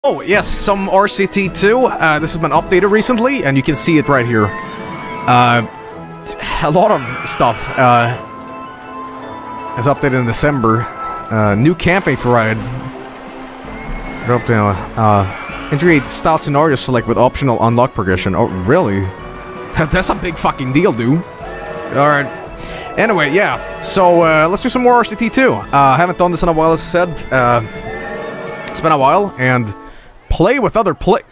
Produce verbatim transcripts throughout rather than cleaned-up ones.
Oh, yes, some R C T two. Uh, this has been updated recently, and you can see it right here. Uh, a lot of stuff uh, is updated in December. Uh, new campaign for Riot. Drop down. Uh, integrate style scenario select with optional unlock progression. Oh, really? That, that's a big fucking deal, dude. Alright. Anyway, yeah. So, uh, let's do some more R C T two. Uh, I haven't done this in a while, as I said. Uh, it's been a while, and... Play with other play-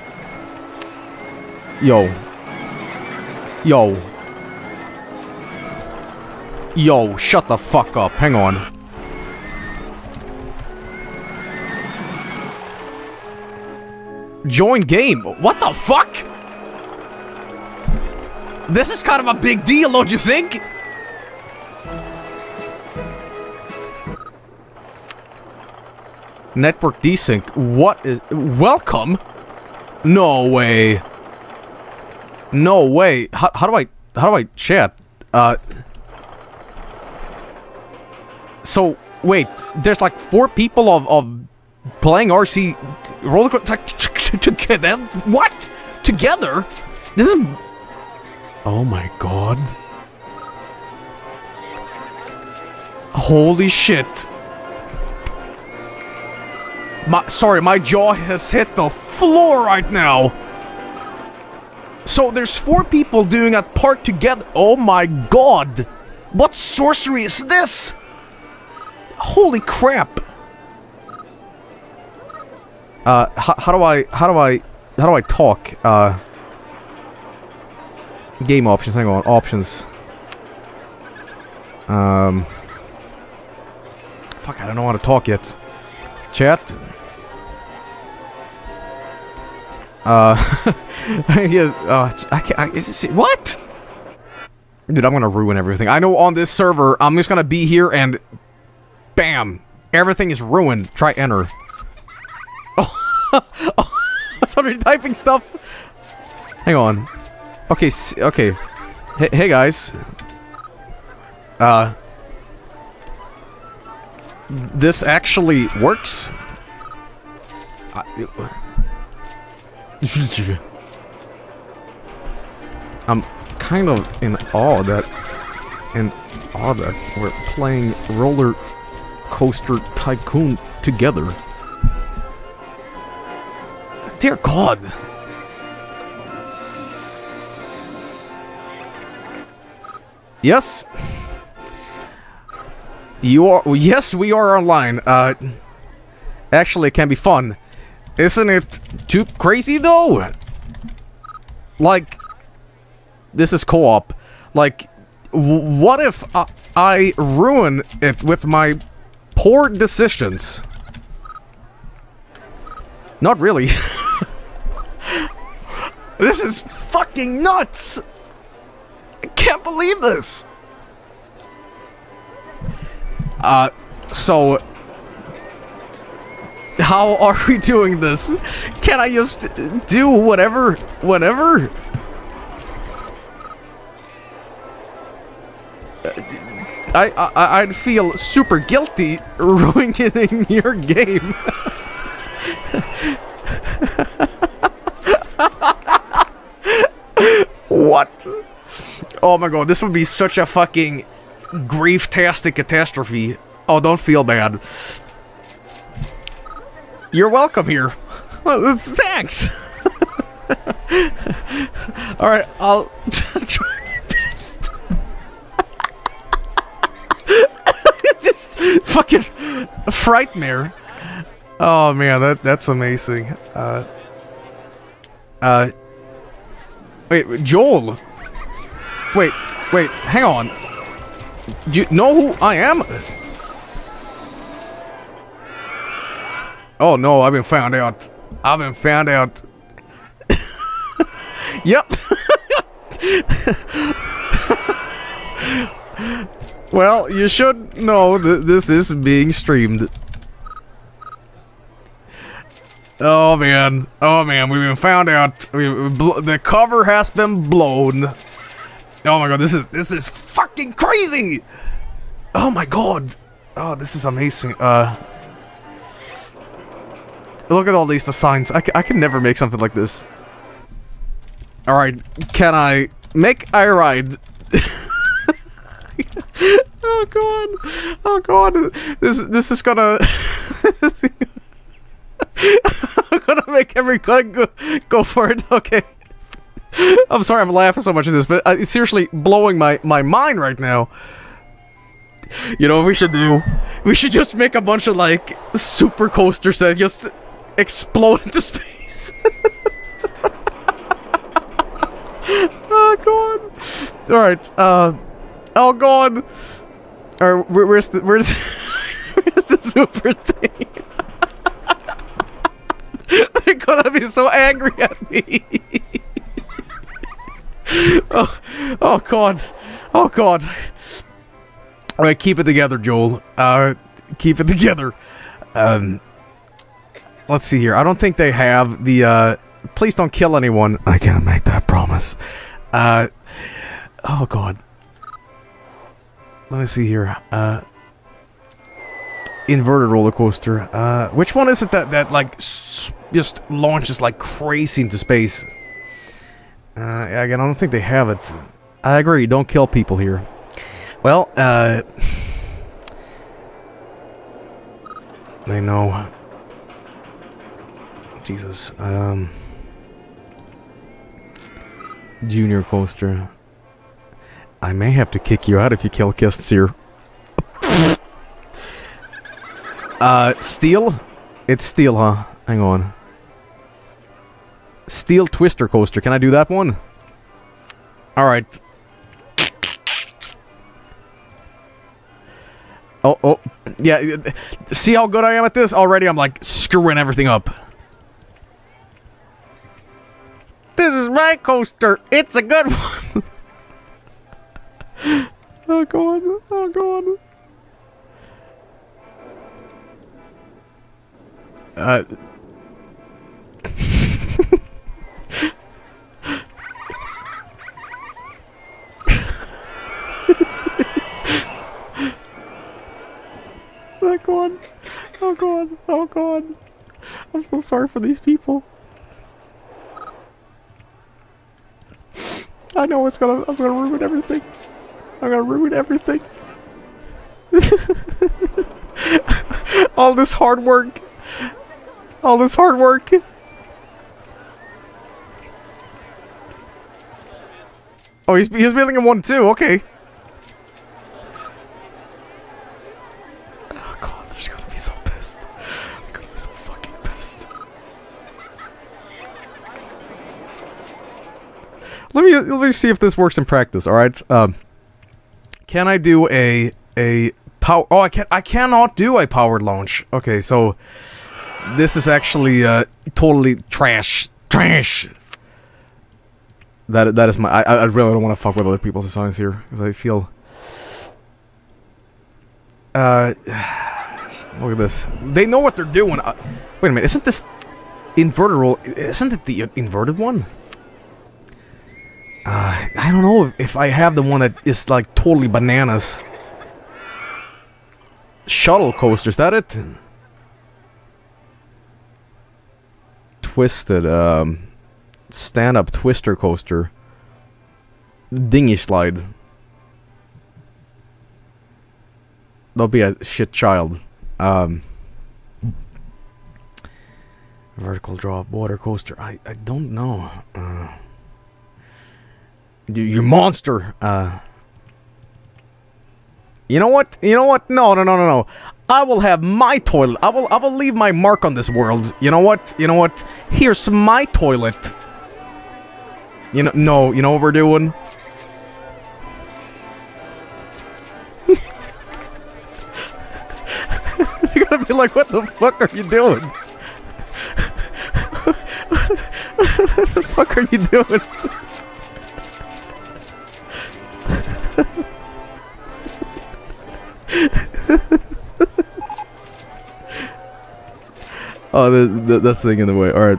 Yo. Yo. Yo, shut the fuck up. Hang on. Join game. What the fuck? This is kind of a big deal, don't you think? Network desync. What is... Welcome? No way. No way. How, how do I... How do I chat? Uh... So, wait. There's like four people of... of playing R C... Roller coaster... Together? What? Together? This is... Oh my god. Holy shit. My, sorry, my jaw has hit the floor right now. So there's four people doing a part together. Oh my god. What sorcery is this? Holy crap. Uh, how, how do I, how do I, how do I talk? Uh, game options, hang on, options. Um, fuck, I don't know how to talk yet. Chat. Uh, yes, uh, I can't, I, is this, what? Dude, I'm gonna ruin everything. I know on this server, I'm just gonna be here and... Bam! Everything is ruined. Try enter. Oh, oh sorry, typing stuff! Hang on. Okay, okay. Hey, hey guys. Uh... This actually works? I, it, I'm kind of in awe that in awe that we're playing Roller Coaster Tycoon together. Dear God. Yes. You are yes, we are online. Uh actually it can be fun. Isn't it too crazy, though? Like, this is co-op. Like, w what if I, I ruin it with my poor decisions? Not really. This is fucking nuts! I can't believe this! Uh, so... How are we doing this? Can I just do whatever, whatever? I, I, I'd feel super guilty ruining your game. What? Oh my god, this would be such a fucking grief-tastic catastrophe. Oh, don't feel bad. You're welcome here. Well, thanks. Alright, I'll try my best. Just fucking frightmare. Oh man, that that's amazing. Uh Uh Wait, Joel. Wait, wait, hang on. Do you know who I am? Oh no, I've been found out. I've been found out. Yep. Well, you should know that this is being streamed. Oh man. Oh man, we've been found out. We, the cover has been blown. Oh my god, this is this is fucking crazy. Oh my god. Oh, this is amazing. Uh Look at all these designs. I, I can never make something like this. Alright, can I make I ride? Oh god. Oh god. This this is gonna I'm gonna make every cut go, go for it. Okay. I'm sorry I'm laughing so much at this, but uh, it's seriously blowing my, my mind right now. You know what we should do? We should just make a bunch of, like, super coasters that just explode into space. Oh, God. Alright, uh... Oh, God. Alright, where, where's the... Where's, where's the super thing? They're gonna be so angry at me. Oh, oh, God. Oh, God. Alright, keep it together, Joel. Uh, keep it together. Um, let's see here. I don't think they have the, uh, please don't kill anyone. I can't make that promise. Uh, oh god. Let me see here. Uh, inverted roller coaster. Uh, which one is it that, that, like, s just launches like crazy into space? Uh, again, I don't think they have it. I agree, don't kill people here. Well, uh... I know. Jesus, um... Junior coaster. I may have to kick you out if you kill guests here. uh, steel? It's steel, huh? Hang on. Steel twister coaster, can I do that one? Alright. Oh, oh, yeah, see how good I am at this? Already I'm like screwing everything up. This is my coaster. It's a good one. Oh god, oh god. Uh... Oh god. Oh god. Oh god. I'm so sorry for these people. I know it's gonna I'm gonna ruin everything. I'm gonna ruin everything. All this hard work. All this hard work. Oh, he's he's building a one too, okay. Let me let me see if this works in practice. All right. Um, can I do a a power? Oh, I can I cannot do a powered launch. Okay, so this is actually uh, totally trash. Trash. That that is my. I I really don't want to fuck with other people's designs here because I feel. Uh, look at this. They know what they're doing. Uh, wait a minute. Isn't this inverted roll? Isn't it the inverted one? Uh, I don't know if, if I have the one that is like totally bananas. Shuttle coaster, is that it? Twisted, um... stand-up twister coaster. Dinghy slide. That'll be a shit child. Um... Vertical drop, water coaster. I, I don't know. Uh... You, you monster! Uh, you know what? You know what? No, no, no, no, no. I will have my toilet. I will, I will leave my mark on this world. You know what? You know what? Here's my toilet. You know, no. You know what we're doing? You're gonna be like, what the fuck are you doing? What the fuck are you doing? Oh, the, the, that's the thing in the way. Alright.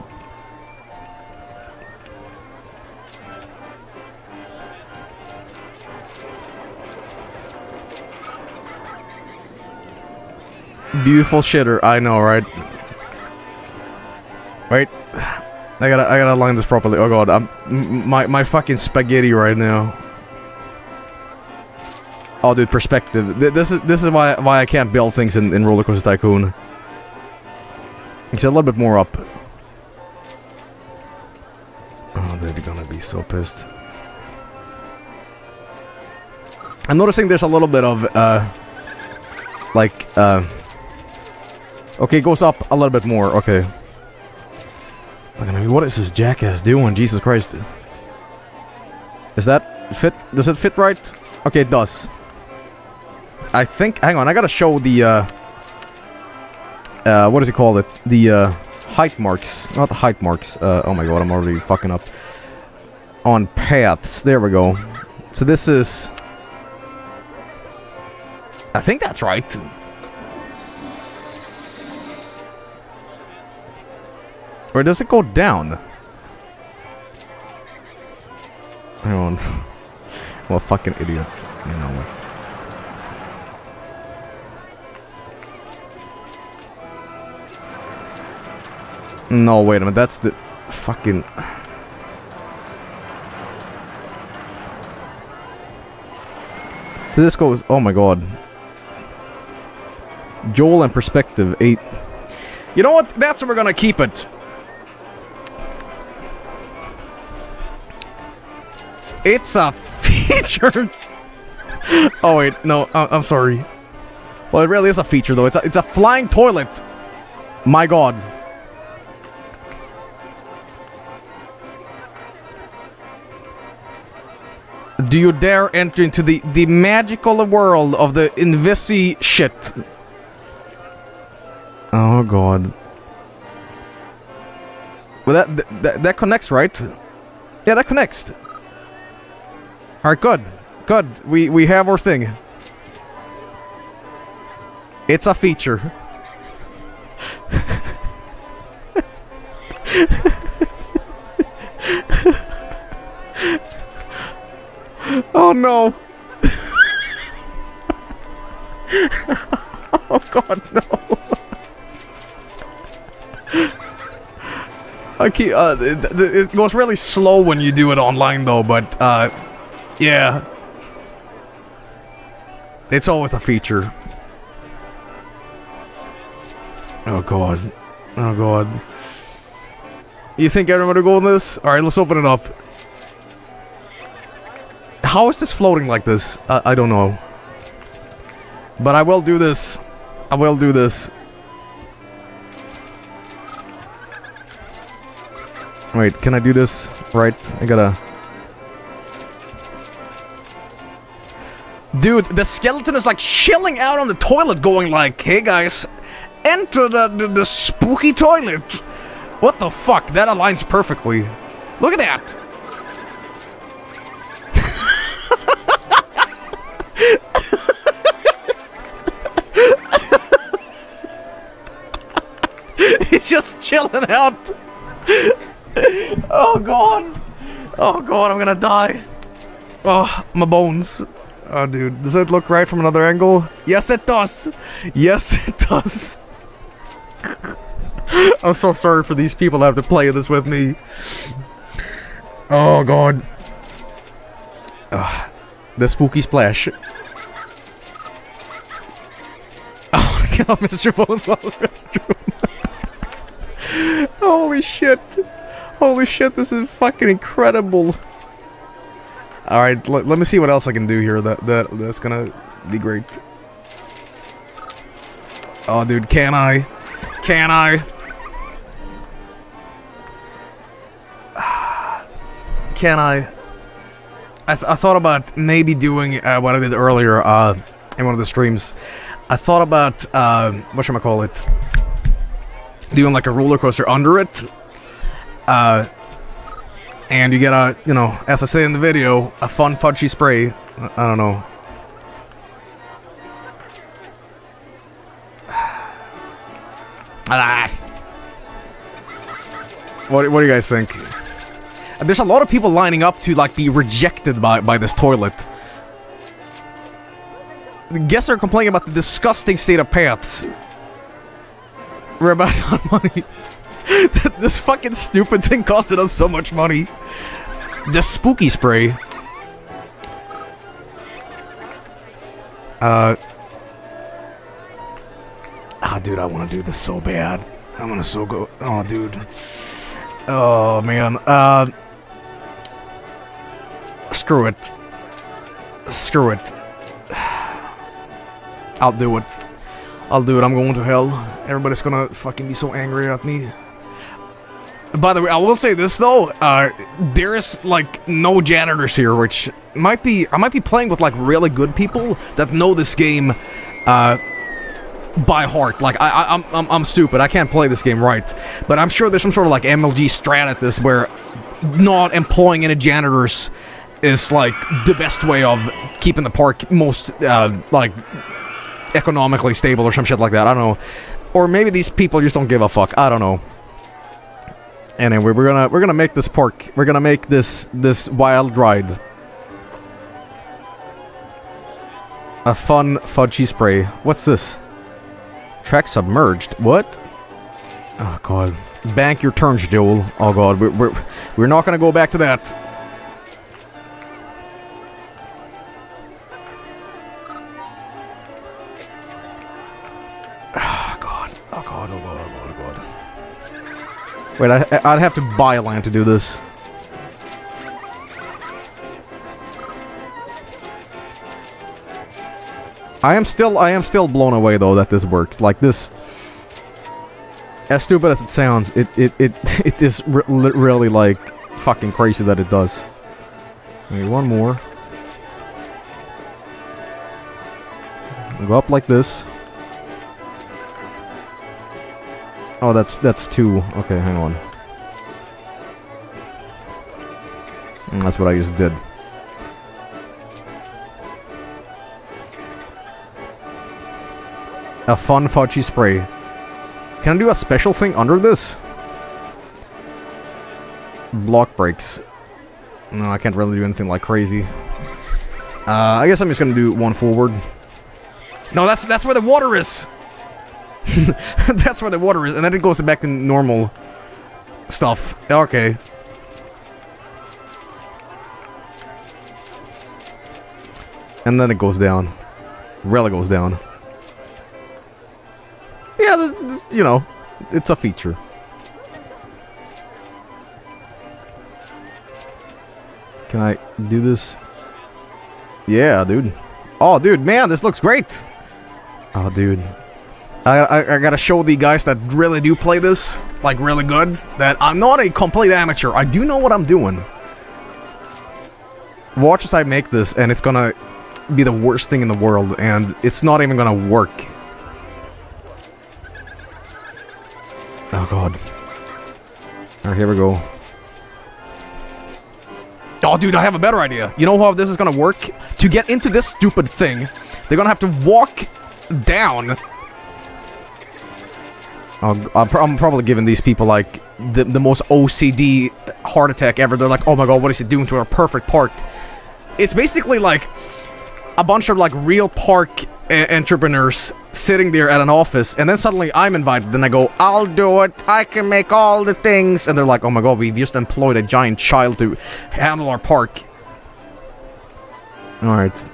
Beautiful shitter. I know, right? Wait. I gotta, I gotta line this properly. Oh god, I'm, my, my fucking spaghetti right now. Oh dude, perspective. This is, this is why, why I can't build things in, in Roller Coaster Tycoon. It's a little bit more up. Oh, they're gonna be so pissed. I'm noticing there's a little bit of, uh... Like, uh... okay, it goes up a little bit more, okay. Look at me, what is this jackass doing? Jesus Christ. Is that fit? Does it fit right? Okay, it does. I think... Hang on, I gotta show the, uh... Uh, what does he call it? The, uh... height marks. Not the height marks. Uh, oh my god, I'm already fucking up. On paths. There we go. So this is... I think that's right. Or does it go down? Hang on. Well, fucking idiot. You know what? No, wait a minute. That's the fucking... So this goes... Oh my god. Joel and perspective eight. You know what? That's where we're gonna keep it. It's a feature. Oh wait, no, I I'm sorry. Well, it really is a feature though. It's a, it's a flying toilet. My god. Do you dare enter into the the magical world of the Invisi shit? Oh god. Well, that, that that connects, right? Yeah, that connects. All right, good, good. We we have our thing. It's a feature. Oh no. Oh god, no. I keep, uh, it, it goes really slow when you do it online though, but, uh, yeah. It's always a feature. Oh god. Oh god. You think everybody go in this? Alright, let's open it up. How is this floating like this? Uh, I don't know. But I will do this. I will do this. Wait, can I do this? Right, I gotta... Dude, the skeleton is like chilling out on the toilet going like, hey guys, enter the, the, the spooky toilet. What the fuck? That aligns perfectly. Look at that. He's just chilling out. Oh god. Oh god, I'm gonna die. Oh, my bones. Oh dude, does it look right from another angle? Yes it does. Yes it does. I'm so sorry for these people that have to play this with me. Oh god. Oh, the spooky splash. Oh god, Mister Bones while the restroom. Holy shit. Holy shit, this is fucking incredible. Alright, let, let me see what else I can do here that, that that's gonna be great. Oh dude, can I? Can I? Can I? I, th I thought about maybe doing uh, what I did earlier uh, in one of the streams. I thought about, uh, whatchamacallit, doing like a roller coaster under it. Uh, and you get a, you know, as I say in the video, a fun fudgy spray. I, I don't know. Ah. What, what do you guys think? There's a lot of people lining up to like be rejected by, by this toilet. Guests are complaining about the disgusting state of paths. We're about on money. This fucking stupid thing costed us so much money. The spooky spray. Uh. Ah, oh, dude, I want to do this so bad. I want to so go. Oh, dude. Oh, man. Uh. Screw it. Screw it. I'll do it. I'll do it. I'm going to hell. Everybody's gonna fucking be so angry at me. By the way, I will say this though, uh, there is like no janitors here, which might be, I might be playing with like really good people that know this game, uh, by heart. Like, I, I, I'm, I'm, I'm stupid, I can't play this game right, but I'm sure there's some sort of like M L G strat at this where not employing any janitors is like the best way of keeping the park most, uh, like, economically stable or some shit like that, I don't know. Or maybe these people just don't give a fuck, I don't know. Anyway, we're gonna we're gonna make this park. We're gonna make this this wild ride a fun fudgy spray. What's this? Track submerged. What? Oh god. Bank your turns, Joel. Oh god, we're we're we're not gonna go back to that. Oh god. Oh god. Oh god. Oh god. Oh god. Wait, I, I'd have to buy land to do this. I am still, I am still blown away though that this works. Like this, as stupid as it sounds, it, it, it, it is re really like fucking crazy that it does. Maybe one more. Go up like this. Oh, that's that's two. Okay, hang on. Mm, that's what I just did. A fun fudgy spray. Can I do a special thing under this? Block breaks. No, I can't really do anything like crazy. Uh, I guess I'm just gonna do one forward. No, that's that's where the water is. That's where the water is, and then it goes back to normal stuff. Okay. And then it goes down. Really goes down. Yeah, this, this, you know, it's a feature. Can I do this? Yeah, dude. Oh, dude, man, this looks great. Oh, dude. I, I, I gotta show the guys that really do play this, like really good, that I'm not a complete amateur. I do know what I'm doing. Watch as I make this, and it's gonna be the worst thing in the world, and it's not even gonna work. Oh god. Alright, here we go. Oh, dude, I have a better idea. You know how this is gonna work? To get into this stupid thing, they're gonna have to walk down. Oh, I'm, pr I'm probably giving these people, like, the, the most O C D heart attack ever. They're like, oh my god, what is it doing to our perfect park? It's basically like a bunch of, like, real park entrepreneurs sitting there at an office, and then suddenly I'm invited, and I go, I'll do it, I can make all the things, and they're like, oh my god, we've just employed a giant child to handle our park. Alright.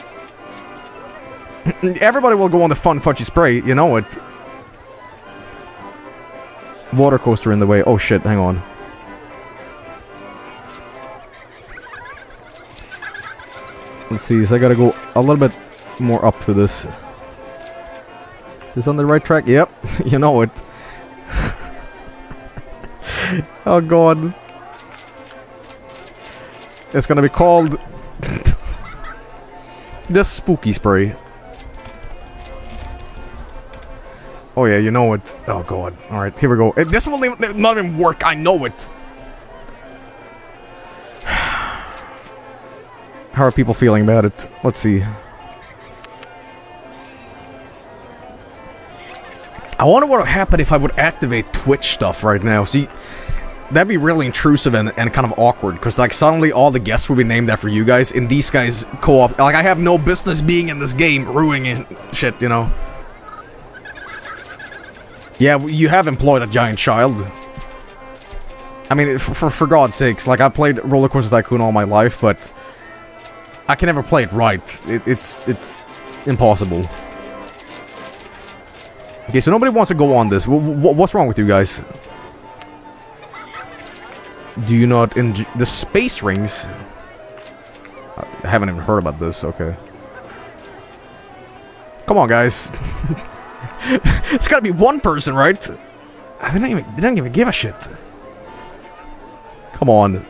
Everybody will go on the fun fudgy spray, you know it. Water coaster in the way. Oh shit, hang on. Let's see, so I gotta go a little bit more up to this. Is this on the right track? Yep, you know it. Oh god. It's gonna be called the spooky spray. Oh yeah, you know it. Oh god. Alright, here we go. This will not even work, I know it. How are people feeling about it? Let's see. I wonder what would happen if I would activate Twitch stuff right now. See, that'd be really intrusive and, and kind of awkward, because like suddenly all the guests would be named after you guys, and these guys co-op. Like, I have no business being in this game, ruining shit, you know. Yeah, you have employed a giant child. I mean, for, for, for God's sakes, like, I've played Roller Coaster Tycoon all my life, but I can never play it right. It, it's, it's impossible. Okay, so nobody wants to go on this. W w what's wrong with you guys? Do you not enjoy the space rings? I haven't even heard about this, okay. Come on, guys. It's gotta be one person, right? They don't even, they don't even give a shit. Come on.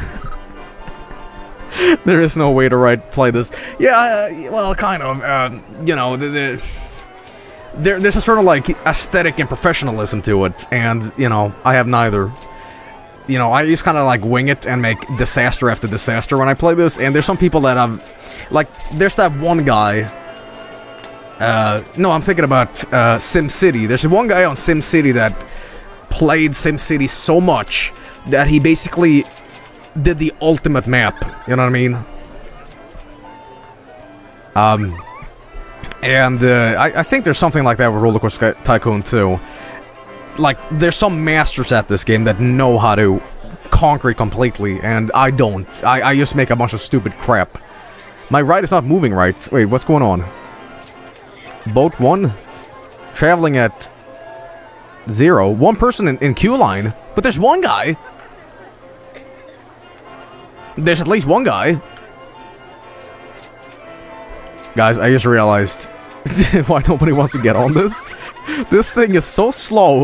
There is no way to right play this. Yeah, uh, well, kind of. Uh, you know, the, the, there, there's a sort of, like, aesthetic and professionalism to it, and, you know, I have neither. You know, I just kind of, like, wing it and make disaster after disaster when I play this, and there's some people that have... Like, there's that one guy... Uh, no, I'm thinking about, uh, SimCity. There's one guy on SimCity that played SimCity so much that he basically did the ultimate map, you know what I mean? Um, and, uh, I, I think there's something like that with Roller Coaster Tycoon too. Like, there's some masters at this game that know how to conquer it completely, and I don't. I, I just make a bunch of stupid crap. My ride is not moving right. Wait, what's going on? Boat one? Traveling at zero. One person in, in queue line, but there's one guy. There's at least one guy. Guys, I just realized why nobody wants to get on this. This thing is so slow.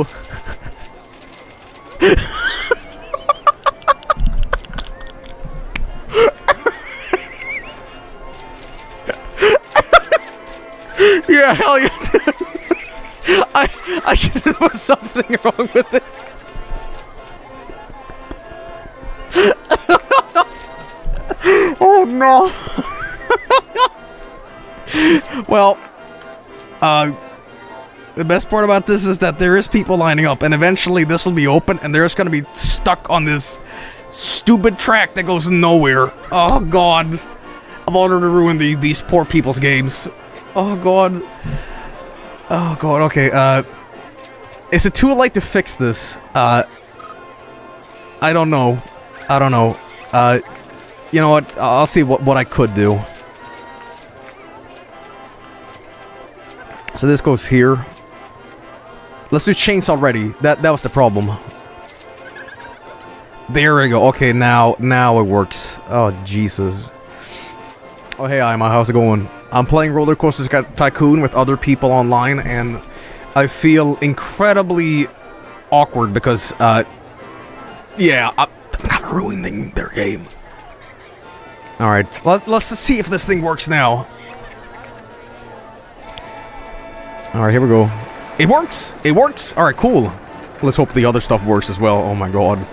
Yeah, hell yeah. I I should have put something wrong with it. Oh no. Well, uh, the best part about this is that there is people lining up, and eventually this will be open, and they're just gonna be stuck on this stupid track that goes nowhere. Oh god. I've already ruined the, these poor people's games. Oh god. Oh god, okay, uh... is it too late to fix this? Uh... I don't know. I don't know. Uh... You know what? I'll see what, what I could do. So this goes here. Let's do chains already. That that was the problem. There we go. Okay, now now it works. Oh Jesus. Oh hey Ima, how's it going? I'm playing Roller Coaster Tycoon with other people online, and I feel incredibly awkward because, uh, yeah, I'm kind of ruining their game. All right, let, let's just see if this thing works now. All right, here we go. It works. It works. All right, cool. Let's hope the other stuff works as well. Oh my god.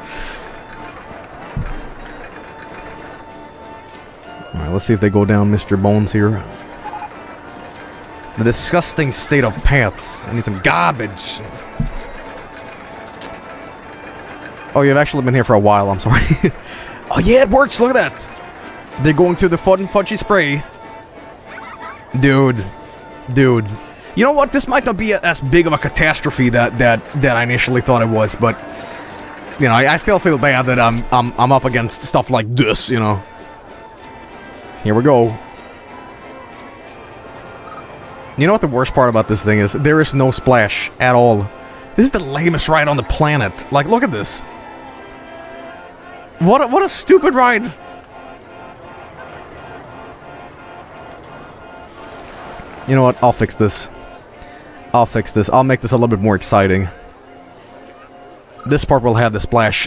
Alright, let's see if they go down Mister Bones here. The disgusting state of pants. I need some garbage. Oh, you've actually been here for a while, I'm sorry. Oh yeah, it works, look at that! They're going through the fun fudgy spray. Dude. Dude. You know what, this might not be a, as big of a catastrophe that, that, that I initially thought it was, but... You know, I, I still feel bad that I'm, I'm, I'm up against stuff like this, you know. Here we go. You know what the worst part about this thing is? There is no splash at all. This is the lamest ride on the planet. Like, look at this. What a, what a stupid ride. You know what? I'll fix this. I'll fix this. I'll make this a little bit more exciting. This part will have the splash.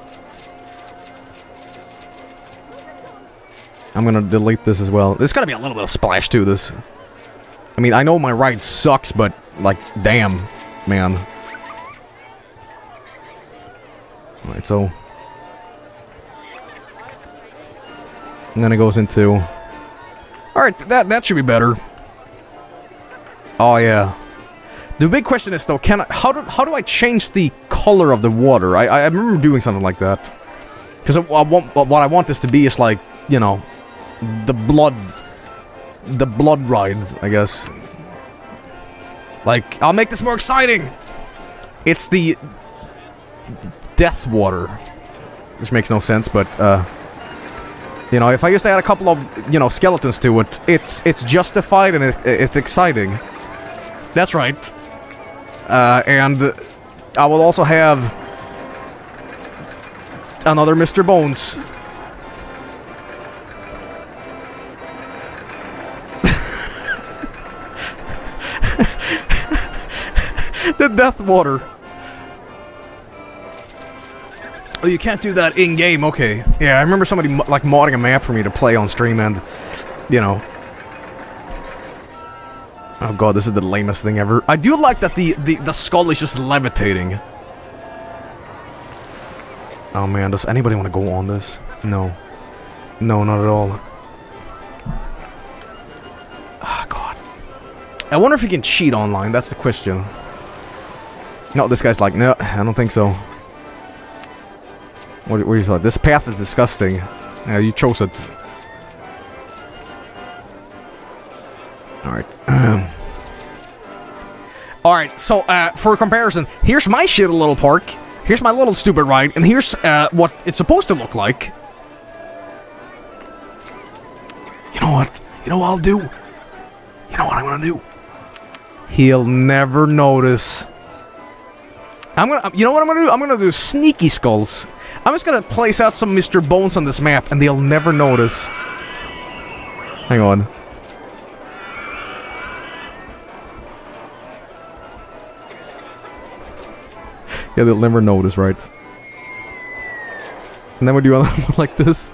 I'm gonna delete this as well. There's gotta be a little bit of splash to this. I mean, I know my ride sucks, but, like, damn, man. Alright, so... And then it goes into... Alright, that, that should be better. Oh, yeah. The big question is, though, can I... How do, how do I change the color of the water? I, I remember doing something like that. Because I, I want, what I want this to be is, like, you know... The blood... The blood ride, I guess. Like, I'll make this more exciting! It's the... Death water. which makes no sense, but, uh... you know, if I just add a couple of, you know, skeletons to it, it's it's justified and it, it's exciting. That's right. Uh, and I will also have another Mister Bones. The Death Water. Oh, you can't do that in-game, okay. Yeah, I remember somebody, like, modding a map for me to play on stream and, you know... Oh god, this is the lamest thing ever. I do like that the, the, the skull is just levitating. Oh man, does anybody want to go on this? No. No, not at all. Ah, oh, god. I wonder if you can cheat online, that's the question. No, this guy's like, no, I don't think so. What, what do you thought? This path is disgusting. Yeah, you chose it. Alright. Alright, so, uh, for comparison, here's my shitty little park. Here's my little stupid ride. And here's, uh, what it's supposed to look like. You know what? You know what I'll do? You know what I'm gonna do? He'll never notice. I'm gonna, you know what I'm gonna do? I'm gonna do sneaky skulls. I'm just gonna place out some Mister Bones on this map, and they'll never notice. Hang on. Yeah, they'll never notice, right? And then we do another one like this.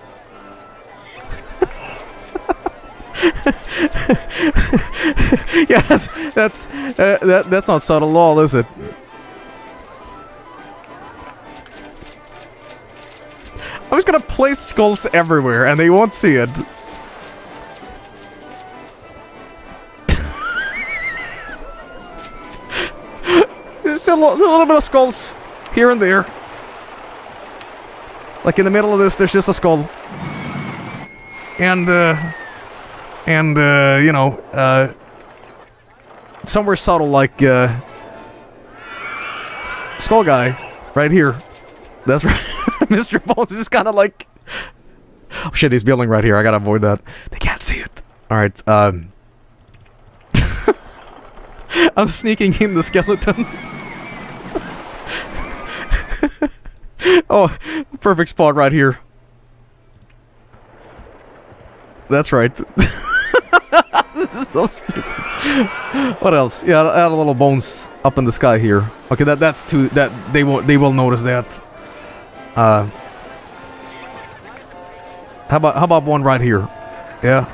Yeah, that's that's uh, that that's not subtle at all, is it? I'm just gonna place skulls everywhere, and they won't see it. There's a, a little bit of skulls here and there. Like in the middle of this, there's just a skull. And, uh... And, uh, you know, uh... somewhere subtle, like, uh... Skull guy. Right here. That's right. Mister Bones is kind of like... Oh shit, he's building right here. I gotta avoid that. They can't see it. Alright, um... I'm sneaking in the skeletons. Oh, perfect spot right here. That's right. This is so stupid. What else? Yeah, add a little bones up in the sky here. Okay, that that's too that they won't they will notice that. Uh, how about how about one right here? Yeah.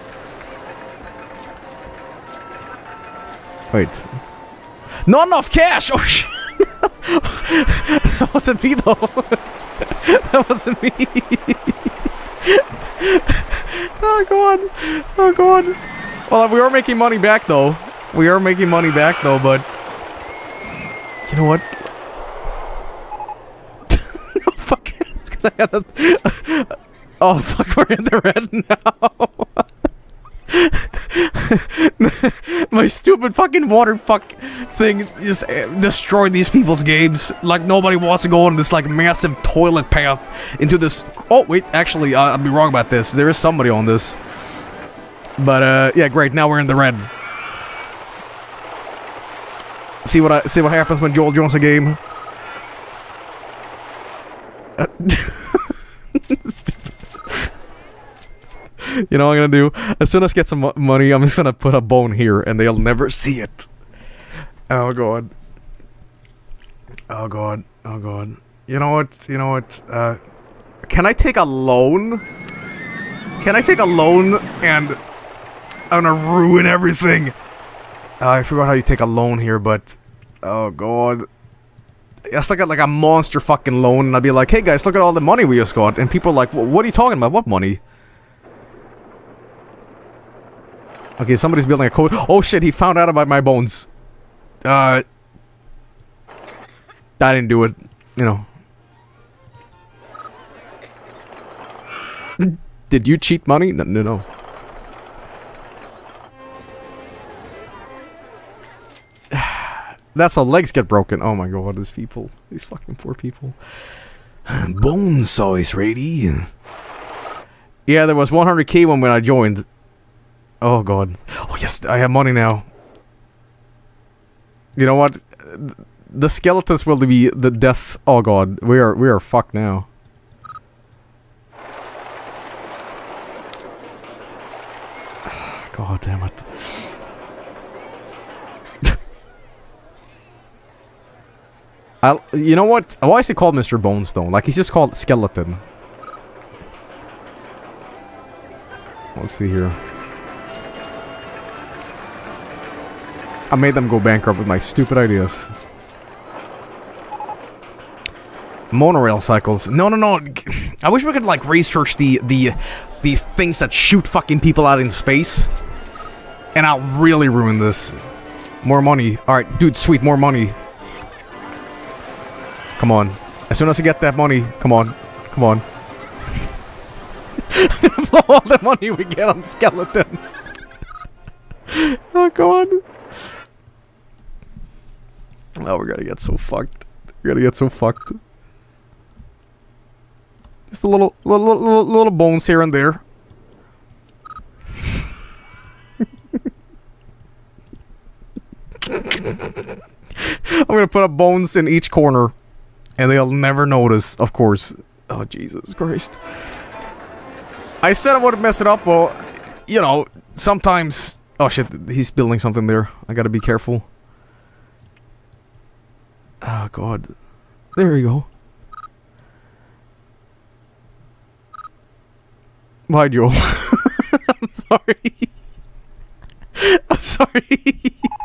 Wait. Not enough cash! Oh shit! That wasn't me though. That wasn't me. Oh god. Oh god. Well, we are making money back though. We are making money back though, but you know what? No fuck. Oh fuck, we're in the red now. My stupid fucking water fuck thing just destroyed these people's games. Like nobody wants to go on this like massive toilet path into this. Oh wait, actually, uh, I'd be wrong about this. There is somebody on this. But uh, yeah, great. Now we're in the red. See what I see what happens when Joel joins a game. Uh, stupid. You know what I'm gonna do? As soon as I get some money, I'm just gonna put a bone here, and they'll never see it. Oh god. Oh god. Oh god. You know what? You know what? Uh, can I take a loan? Can I take a loan and I'm gonna ruin everything? Uh, I forgot how you take a loan here, but oh god. That's like a, like a monster fucking loan, and I'd be like, hey guys, look at all the money we just got, and people are like, what are you talking about? What money? Okay, somebody's building a code. Oh shit, he found out about my bones. Uh... I didn't do it, you know. Did you cheat money? No, no, no. That's how legs get broken. Oh my god, these people. These fucking poor people. Bone size ready. Yeah, there was one hundred K one when I joined. Oh god. Oh yes, I have money now. You know what? The skeletons will be the death. Oh god, we are we are fucked now. God damn it. I, you know what? Why is he called Mister Bonestone? Like, he's just called Skeleton. Let's see here. I made them go bankrupt with my stupid ideas. Monorail cycles. No, no, no. I wish we could, like, research the, the, the things that shoot fucking people out in space. And I'll really ruin this. More money. Alright, dude, sweet, more money. Come on. As soon as I get that money, come on. Come on. Blow all the money we get on skeletons. Oh god. Oh, we're gonna get so fucked. We're gonna get so fucked. Just a little, little, little, little bones here and there. I'm gonna put up bones in each corner. And they'll never notice, of course. Oh, Jesus Christ. I said I wouldn't mess it up, well, you know, sometimes... Oh shit, he's building something there. I gotta be careful. Oh god. There we go. Why, Joe? I'm sorry. I'm sorry.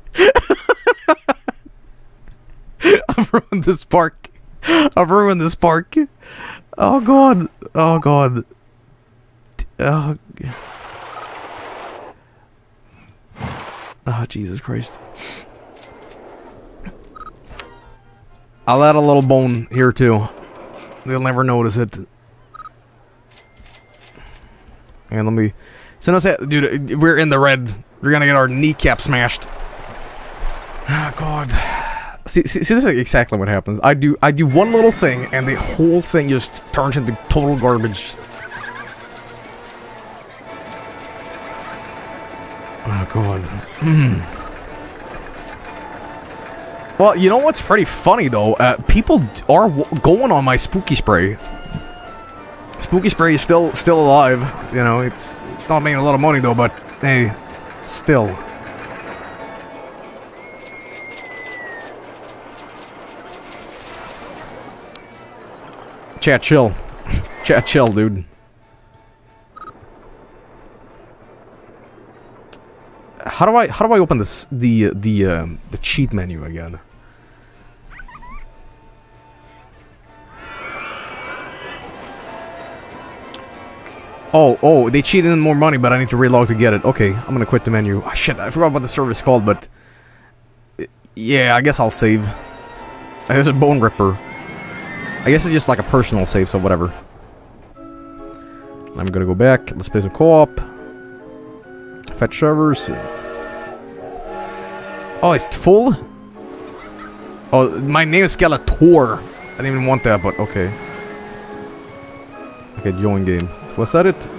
I've ruined this park. I've ruined this park. Oh god. Oh god. Oh. Oh, Jesus Christ. I'll add a little bone here too. They'll never notice it. And let me... As soon as I... Dude, we're in the red. We're gonna get our kneecap smashed. Oh god. See, see, see, this is exactly what happens. I do, I do one little thing, and the whole thing just turns into total garbage. Oh god. Mm. Well, you know what's pretty funny though? Uh, people are w going on my spooky spray. Spooky spray is still, still alive. You know, it's, it's not making a lot of money though, but hey, still. Chat chill. Chat chill, dude. How do I how do I open this the the um, the cheat menu again? Oh, oh, they cheated in more money, but I need to relog to get it. Okay, I'm gonna quit the menu. Oh, shit, I forgot what the service called, but yeah, I guess I'll save. There's a Bone Ripper. I guess it's just like a personal save, so whatever. I'm gonna go back. Let's play some co-op. Fetch servers. Oh, it's full? Oh, my name is Skeletor. I didn't even want that, but okay. Okay, join game. Was that it?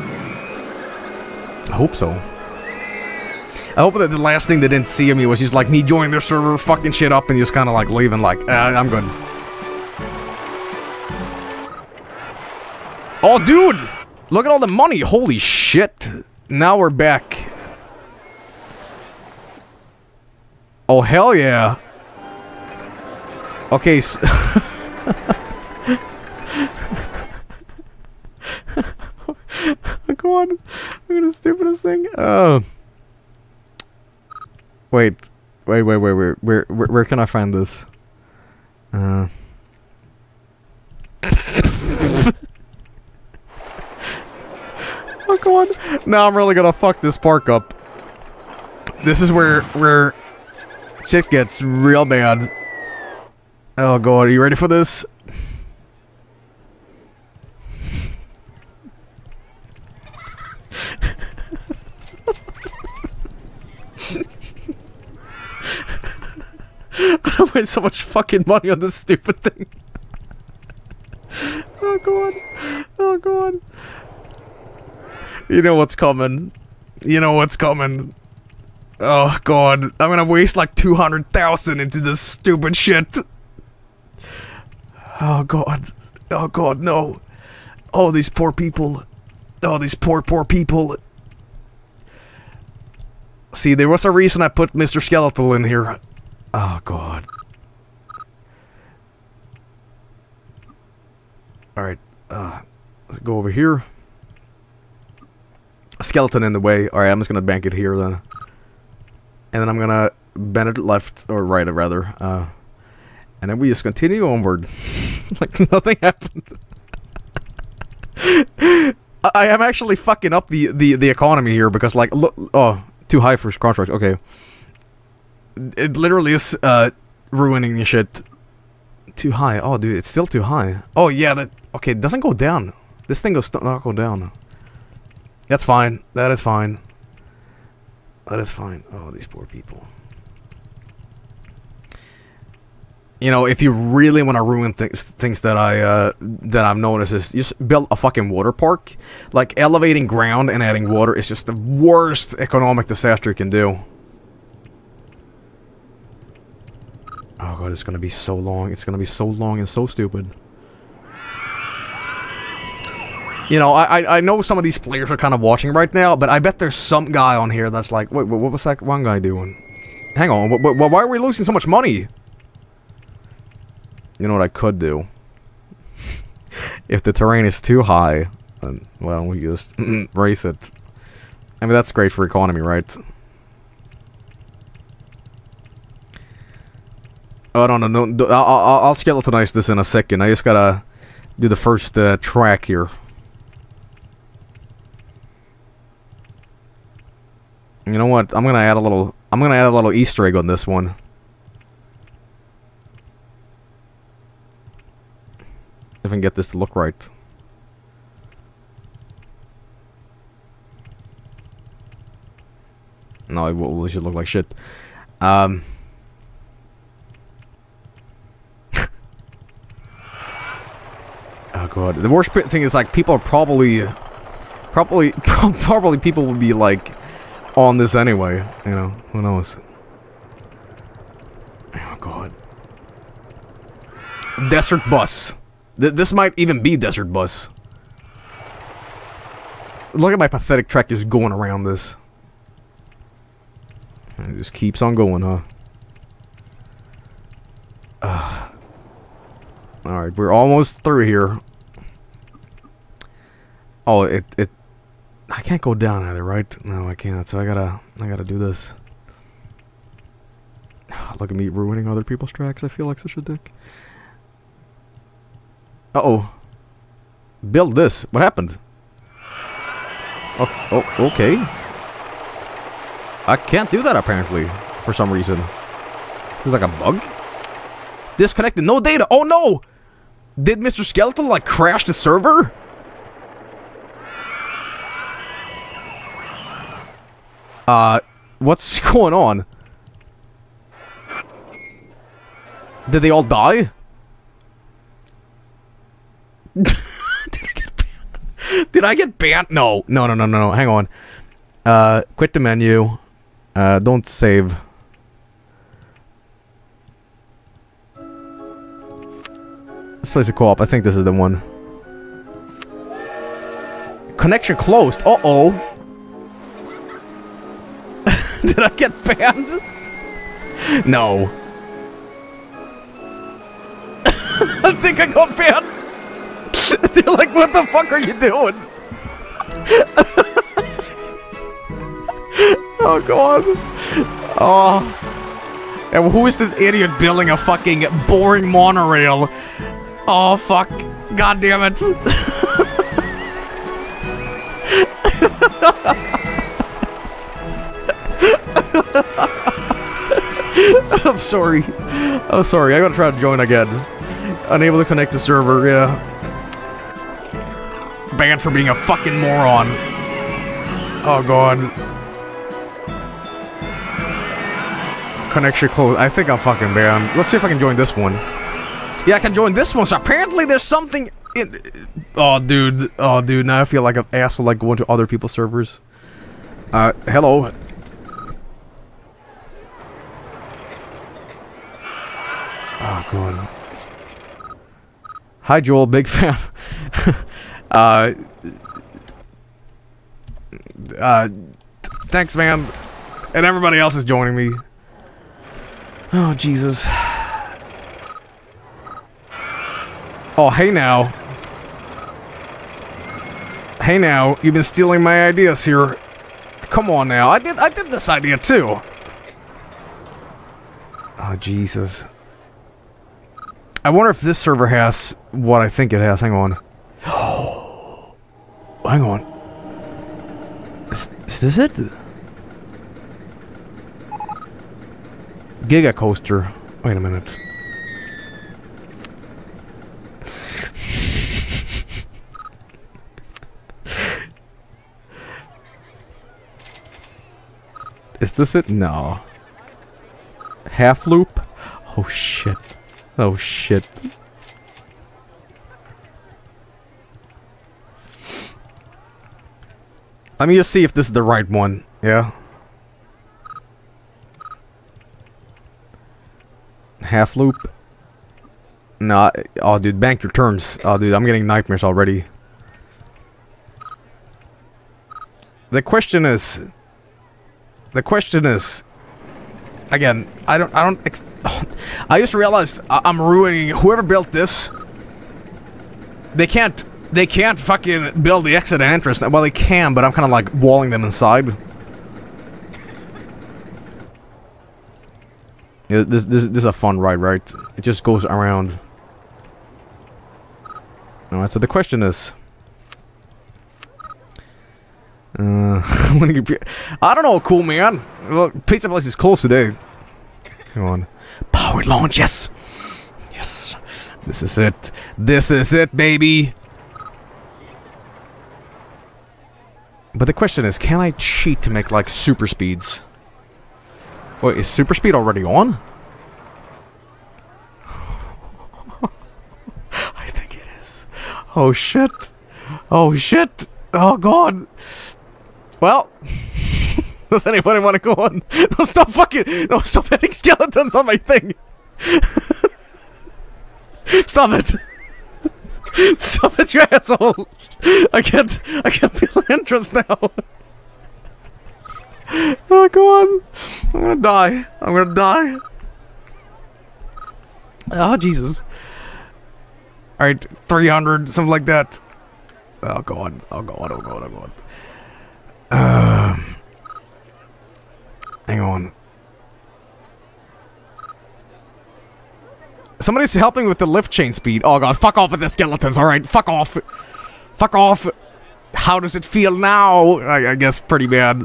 I hope so. I hope that the last thing they didn't see of me was just like me joining their server, fucking shit up, and just kind of like leaving like, ah, I'm good. Oh, dude! Look at all the money! Holy shit! Now we're back. Oh, hell yeah! Okay, so come on! Look at the stupidest thing. Oh. Wait. Wait, wait, wait, wait. Where, where, where can I find this? Uh... Oh god. Now I'm really gonna fuck this park up. This is where where shit gets real bad. Oh god, are you ready for this? I don't waste so much fucking money on this stupid thing. Oh god. Oh god. You know what's coming. You know what's coming. Oh god. I'm gonna waste like two hundred thousand into this stupid shit. Oh god. Oh god, no. Oh, these poor people. Oh, these poor, poor people. See, there was a reason I put Mister Skeletal in here. Oh god. Alright, uh, let's go over here. A skeleton in the way. Alright, I'm just gonna bank it here then. And then I'm gonna bend it left, or right rather. Uh, and then we just continue onward. Like nothing happened. I am actually fucking up the, the, the economy here because like, look, oh, too high for constructs, okay. It literally is, uh, ruining the shit. Too high, oh dude, it's still too high. Oh yeah, that, okay, it doesn't go down. This thing does not go down. That's fine, that is fine. That is fine. Oh, these poor people. You know, if you really want to ruin things, things that I uh, that I've noticed is just build a fucking water park. Like elevating ground and adding water is just the worst economic disaster you can do. Oh god, it's gonna be so long. It's gonna be so long and so stupid. You know, I, I I know some of these players are kind of watching right now, but I bet there's some guy on here that's like, wait, what was that one guy doing? Hang on, wh wh why are we losing so much money? You know what I could do? If the terrain is too high, then, well, we just race it. I mean, that's great for economy, right? Oh, no, no, no, I'll, I'll, I'll skeletonize this in a second. I just gotta do the first uh, track here. You know what? I'm gonna add a little. I'm gonna add a little Easter egg on this one. If I can get this to look right. No, it will. It should look like shit. Um. Oh god. The worst thing is like people are probably, probably, probably people will be like on this anyway. You know, who knows? Oh god. Desert bus. Th this might even be desert bus. Look at my pathetic track just going around this. It just keeps on going, huh? Uh, Alright, we're almost through here. Oh, it, it... I can't go down either, right? No, I can't, so I gotta... I gotta do this. Look at me ruining other people's tracks, I feel like such a dick. Uh-oh. Build this. What happened? Oh, oh, okay. I can't do that, apparently. For some reason. This is like a bug? Disconnected. No data. Oh, no! Did Mister Skeletal, like, crash the server? Uh, what's going on? Did they all die? Did I get banned? Did I get banned? No. No, no, no, no, no. Hang on. Uh, quit the menu. Uh, don't save. Let's play a co-op. I think this is the one. Connection closed. Uh-oh. Did I get banned? No. I think I got banned. They're like, what the fuck are you doing? Oh god. Oh. And who is this idiot building a fucking boring monorail? Oh fuck. God damn it. I'm sorry. I'm sorry. I gotta try to join again. Unable to connect to server, yeah. Banned for being a fucking moron. Oh god. Connection closed. I think I'm fucking banned. Let's see if I can join this one. Yeah, I can join this one. So apparently there's something Oh, dude. Oh, dude. Now I feel like an asshole, like going to other people's servers. Uh, hello. Oh, God. Hi, Joel. Big fan. uh... Uh... Thanks, man. And everybody else is joining me. Oh, Jesus. Oh, hey now. Hey now, you've been stealing my ideas here. Come on now, I did I did this idea too. Oh, Jesus. I wonder if this server has what I think it has. Hang on. Oh, hang on. Is, is this it? Giga Coaster. Wait a minute. Is this it? No. Half loop? Oh shit. Oh shit. Let me just see if this is the right one. Yeah. Half loop? Nah. Oh, dude, bank your turns. Oh, dude, I'm getting nightmares already. The question is... The question is... Again, I don't... I don't... Ex I just realized I I'm ruining... Whoever built this... They can't... They can't fucking build the exit and entrance. Well, they can, but I'm kind of like walling them inside. Yeah, this, this, this is a fun ride, right? It just goes around. Alright, so the question is... Uh, I don't know, cool man. Well, pizza place is closed today. Hang on. Power launch, yes! Yes. This is it. This is it, baby! But the question is, can I cheat to make, like, super speeds? Wait, is super speed already on? I think it is. Oh, shit. Oh, shit. Oh, God. Well, does anybody want to go on? No, stop fucking... No, stop hitting skeletons on my thing. Stop it. Stop it, you asshole. I can't... I can't feel the entrance now. Oh, go on. I'm gonna die. I'm gonna die. Oh, Jesus. Alright, three hundred, something like that. Oh, God. Oh, God. Oh, God. Oh, God. Uh, hang on. Somebody's helping with the lift chain speed. Oh, God. Fuck off with the skeletons. Alright, fuck off. Fuck off. How does it feel now? I, I guess pretty bad.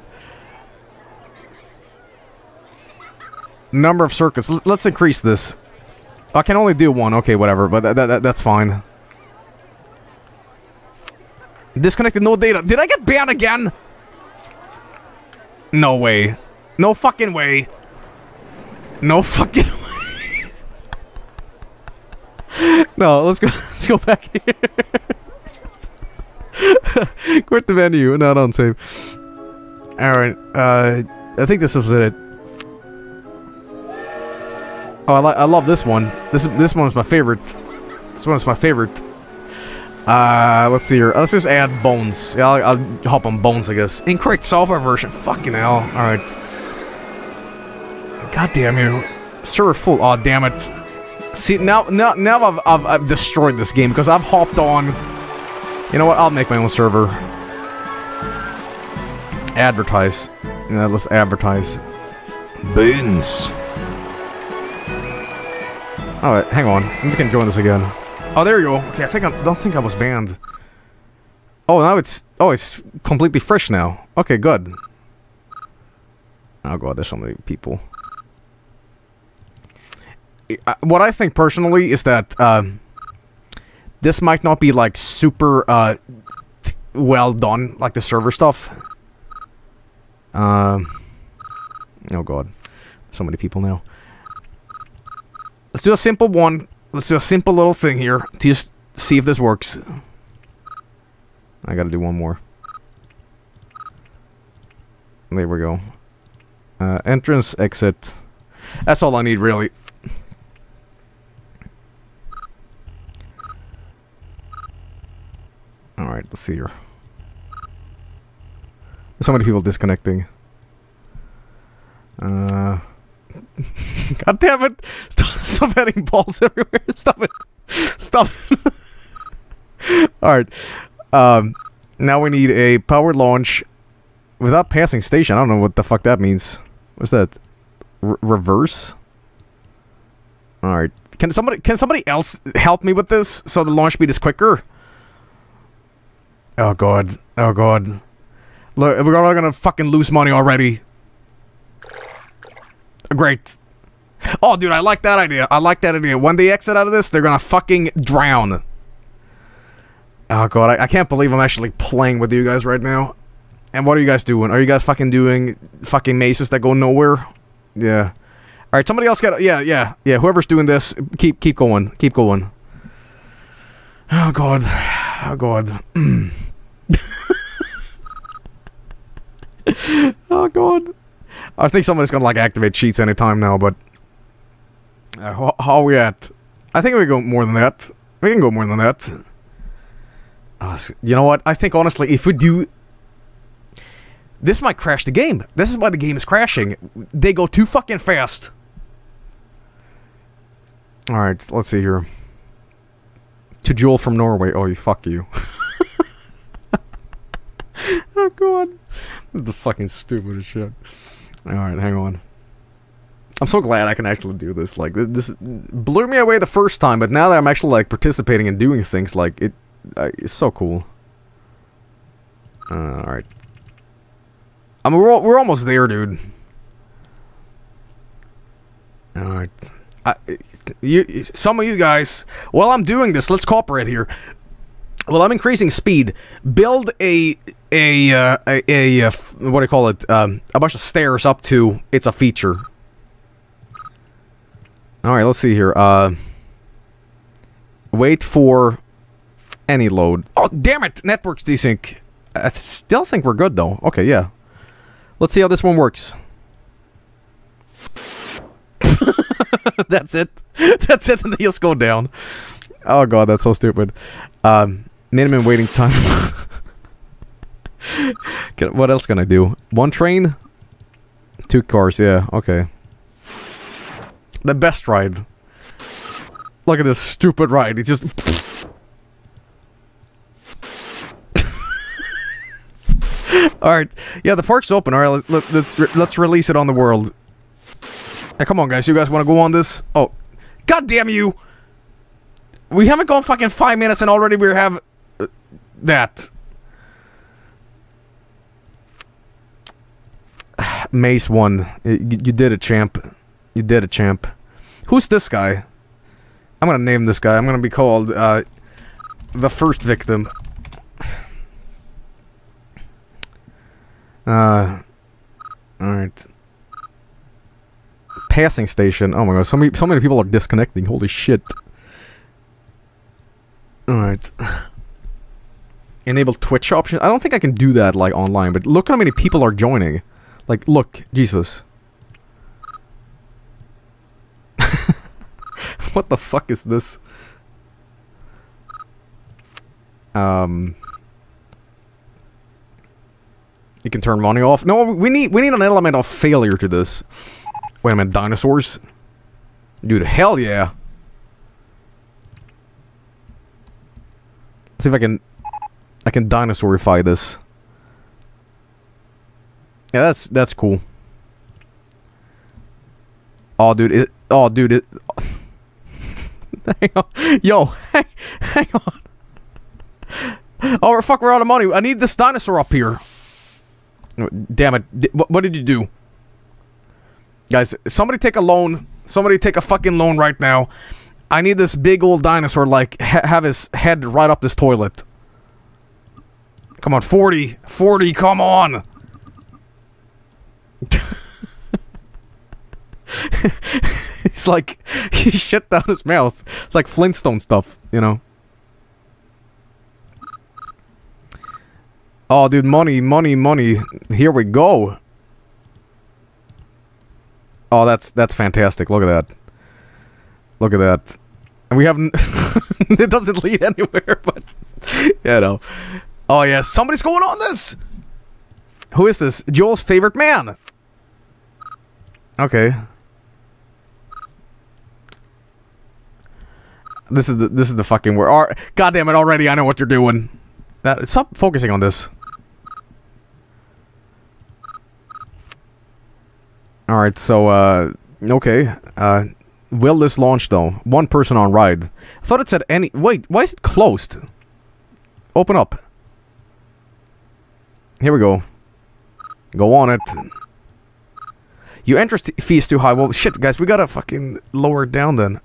Number of circuits. L let's increase this. I can only do one. Okay, whatever. But that, that, that's fine. Disconnected. No data. Did I get banned again? No way. No fucking way. No fucking way. No, let's go. Let's go back here. Quit the menu. No, don't save. All right. Uh, I think this was it. Oh, I, li I love this one. This this one's my favorite. This one's my favorite. Uh, let's see here. Let's just add bones. Yeah, I'll, I'll hop on bones, I guess. Incorrect software version. Fucking hell. All right. God damn you. Server full. Oh, damn it. See, now, now, now I've, I've, I've destroyed this game because I've hopped on. You know what? I'll make my own server. Advertise. Yeah, let's advertise. Boons. Alright, hang on. We can join this again. Oh, there you go. Okay, I think I don't think I was banned. Oh, now it's... Oh, it's completely fresh now. Okay, good. Oh god, there's so many people. What I think personally is that, uh... this might not be, like, super, uh... well done, like the server stuff. Um... Oh god. So many people now. Let's do a simple one. Let's do a simple little thing here to just see if this works. I gotta do one more. There we go. Uh, entrance, exit. That's all I need, really. Alright, let's see here. There's so many people disconnecting. Uh... God damn it! Stop, stop hitting balls everywhere! Stop it! Stop it! Alright. Um, now we need a power launch without passing station. I don't know what the fuck that means. What's that? R reverse? Alright. Can somebody can somebody else help me with this so the launch speed is quicker? Oh god. Oh god. Look, we're all gonna fucking lose money already. Great. Oh, dude, I like that idea. I like that idea. When they exit out of this, they're gonna fucking drown. Oh god, I, I can't believe I'm actually playing with you guys right now. And what are you guys doing? Are you guys fucking doing fucking mazes that go nowhere? Yeah. Alright, somebody else got... Yeah, yeah, yeah. Whoever's doing this, keep keep going. Keep going. Oh god. Oh god. Oh god. I think somebody's gonna like activate cheats anytime now, but... Uh, how, how are we at? I think we can go more than that. We can go more than that. Uh, you know what? I think honestly, if we do... This might crash the game. This is why the game is crashing. They go too fucking fast. Alright, let's see here. To Joel from Norway. Oh, you fuck you. Oh god. This is the fucking stupidest shit. Alright, hang on. I'm so glad I can actually do this. Like, this blew me away the first time, but now that I'm actually, like, participating and doing things, like, it... Uh, it's so cool. Uh, alright. I mean, we're, we're almost there, dude. Alright. I, you, some of you guys, while I'm doing this, let's cooperate here. Well, I'm increasing speed. Build a... A, uh, a, a, uh, what do you call it? Um, a bunch of stairs up to it's a feature. Alright, let's see here. Uh, wait for any load. Oh, damn it! Network's desync. I still think we're good, though. Okay, yeah. Let's see how this one works. That's it. That's it, and they just go down. Oh god, that's so stupid. Um, minimum waiting time. What else can I do? One train? Two cars, yeah, okay. The best ride. Look at this stupid ride, it's just... Alright, yeah, the park's open, alright, let's, let's, re let's release it on the world. Hey, come on guys, you guys wanna go on this? Oh, god damn you! We haven't gone fucking five minutes and already we have... Uh, that. Mace won. You, you did it, champ. You did it, champ. Who's this guy? I'm gonna name this guy. I'm gonna be called, uh... the first victim. Uh... Alright. Passing station. Oh my god, so many, so many people are disconnecting. Holy shit. Alright. Enable Twitch option. I don't think I can do that, like, online, but look how many people are joining. Like, look, Jesus. What the fuck is this? Um... You can turn money off. No, we need we need an element of failure to this. Wait a minute, dinosaurs? Dude, hell yeah. Let's see if I can I can dinosaurify this. Yeah, that's that's cool. Oh dude, it oh dude it hang on. Yo, hang, hang on. Oh fuck, we're out of money. I need this dinosaur up here. Damn it. What, what did you do? Guys, somebody take a loan. Somebody take a fucking loan right now. I need this big old dinosaur, like, ha have his head right up this toilet. Come on, forty. forty, come on! He's like, he shit down his mouth. It's like Flintstone stuff, you know? Oh, dude, money, money, money. Here we go. Oh, that's that's fantastic. Look at that. Look at that. And we haven't... it doesn't lead anywhere, but... yeah, no. Oh, yeah, somebody's going on this! Who is this? Joel's favorite man! Okay. This is the this is the fucking word. God damn it! Already, I know what you're doing. That stop focusing on this. All right, so uh, okay. Uh, will this launch though? One person on ride. I thought it said any. Wait, why is it closed? Open up. Here we go. Go on it. Your entrance fee is too high. Well, shit, guys, we gotta fucking lower it down then.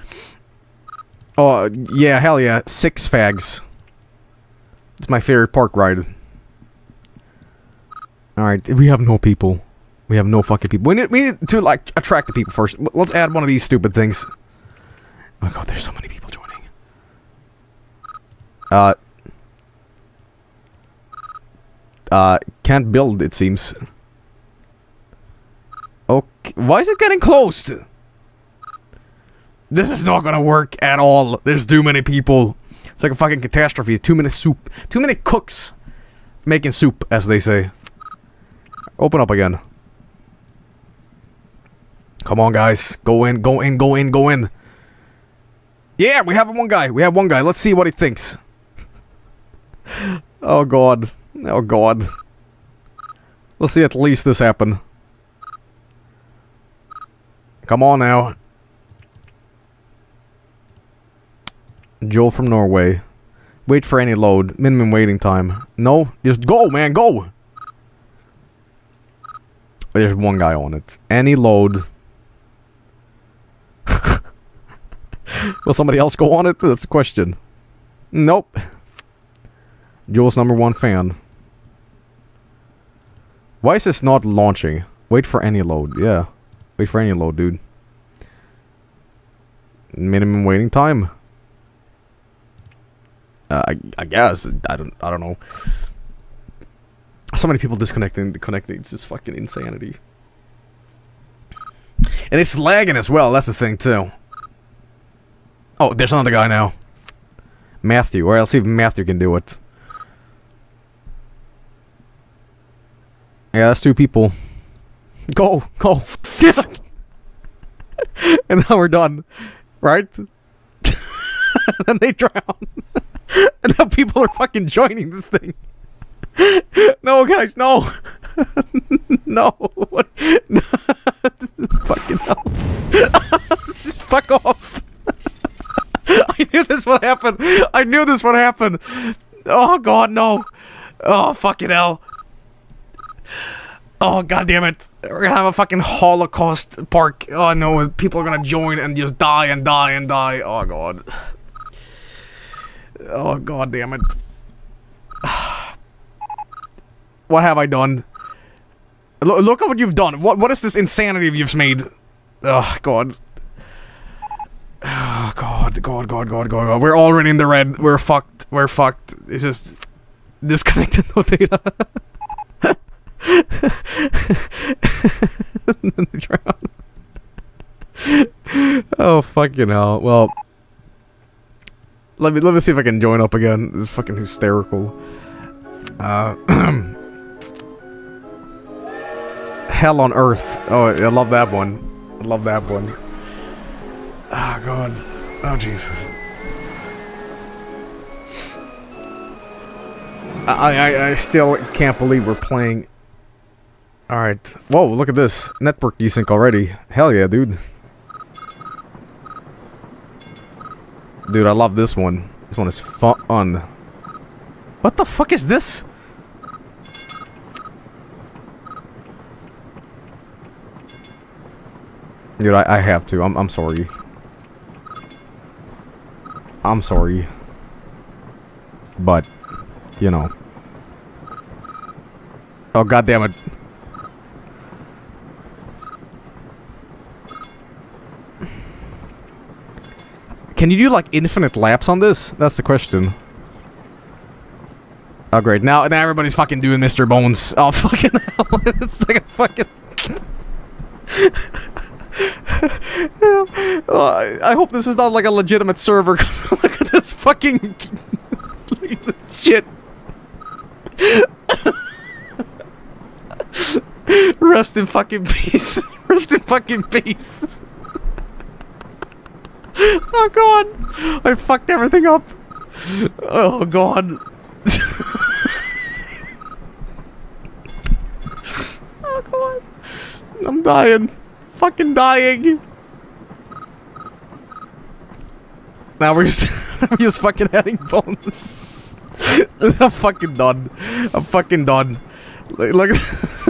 Oh, yeah, hell yeah. Six fags. It's my favorite park ride. Alright, we have no people. We have no fucking people. We need, we need to, like, attract the people first. Let's add one of these stupid things. Oh god, there's so many people joining. Uh... Uh, can't build, it seems. Okay, why is it getting closed? This is not gonna work at all. There's too many people. It's like a fucking catastrophe. Too many soup. Too many cooks making soup, as they say. Open up again. Come on, guys. Go in, go in, go in, go in. Yeah, we have one guy. We have one guy. Let's see what he thinks. Oh, God. Oh, God. Let's see at least this happen. Come on now. Joel from Norway. Wait for any load. Minimum waiting time. No? Just go, man, go! There's one guy on it. Any load. Will somebody else go on it? That's the question. Nope. Joel's number one fan. Why is this not launching? Wait for any load. Yeah. Wait for any load, dude. Minimum waiting time. Uh, I, I guess. I don't I don't know. So many people disconnecting, connecting. It's just fucking insanity. And it's lagging as well. That's the thing, too. Oh, there's another guy now. Matthew. Alright, let's see if Matthew can do it. Yeah, that's two people. Go! Go! And now we're done. Right? And they drown. And now people are fucking joining this thing. No, guys, no. No. What? No. Fucking hell. Just fuck off. I knew this would happen. I knew this would happen. Oh, God, no. Oh, fucking hell. Oh, God damn it. We're gonna have a fucking Holocaust park. Oh, no. People are gonna join and just die and die and die. Oh, God. Oh, God damn it. What have I done? L look at what you've done. What What is this insanity you've made? Oh, God. Oh, God, God, God, God, God, God. We're already in the red. We're fucked. We're fucked. It's just... disconnected, no data. Oh, fucking hell. Well... Let me, let me see if I can join up again. This is fucking hysterical. Uh... Hell on Earth. Oh, I love that one. I love that one. Oh, God. Oh, Jesus. I, I, I still can't believe we're playing. Alright. Whoa, look at this. Network desync already. Hell yeah, dude. Dude, I love this one. This one is fun. What the fuck is this? Dude, I, I have to. I'm, I'm sorry. I'm sorry. But, you know. Oh, God damn it. Can you do, like, infinite laps on this? That's the question. Oh great, now now everybody's fucking doing Mister Bones. Oh fucking hell, it's like a fucking... oh, I hope this is not like a legitimate server. Look at this fucking... Look at this shit. Rest in fucking peace. Rest in fucking peace. Oh god. I fucked everything up. Oh god. Oh god. I'm dying. Fucking dying. Now we're just we're just fucking adding bones. I'm fucking done. I'm fucking done. Look, look at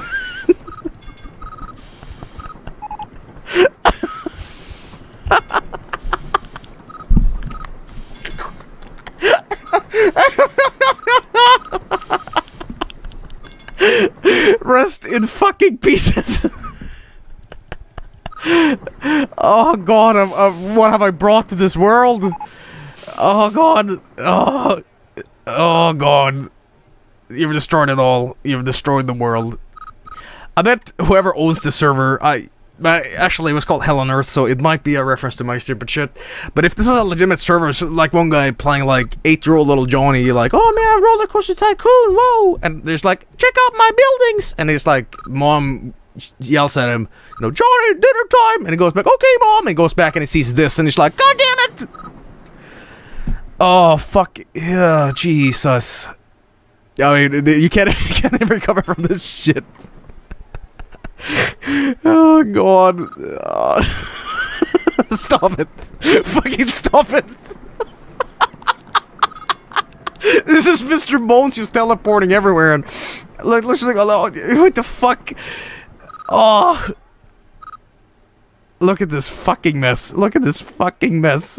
rest in fucking pieces. Oh god, I'm, I'm, what have I brought to this world? Oh god. Oh, oh god. You've destroyed it all. You've destroyed the world. I bet whoever owns the server, I... Uh, actually, it was called Hell on Earth, so it might be a reference to my stupid shit. But if this was a legitimate server, so like one guy playing like eight-year-old little Johnny, like, oh man, Roller Coaster Tycoon, whoa! And there's like, check out my buildings! And he's like, mom yells at him, you know, Johnny, dinner time! And he goes back, okay, mom! And he goes back and he sees this, and he's like, god damn it! Oh, fuck. Yeah, Jesus. I mean, you can't, you can't even recover from this shit. Oh god. Uh, stop it. Fucking stop it. This is Mister Bones just teleporting everywhere and like literally what the fuck? Oh. Look at this fucking mess. Look at this fucking mess.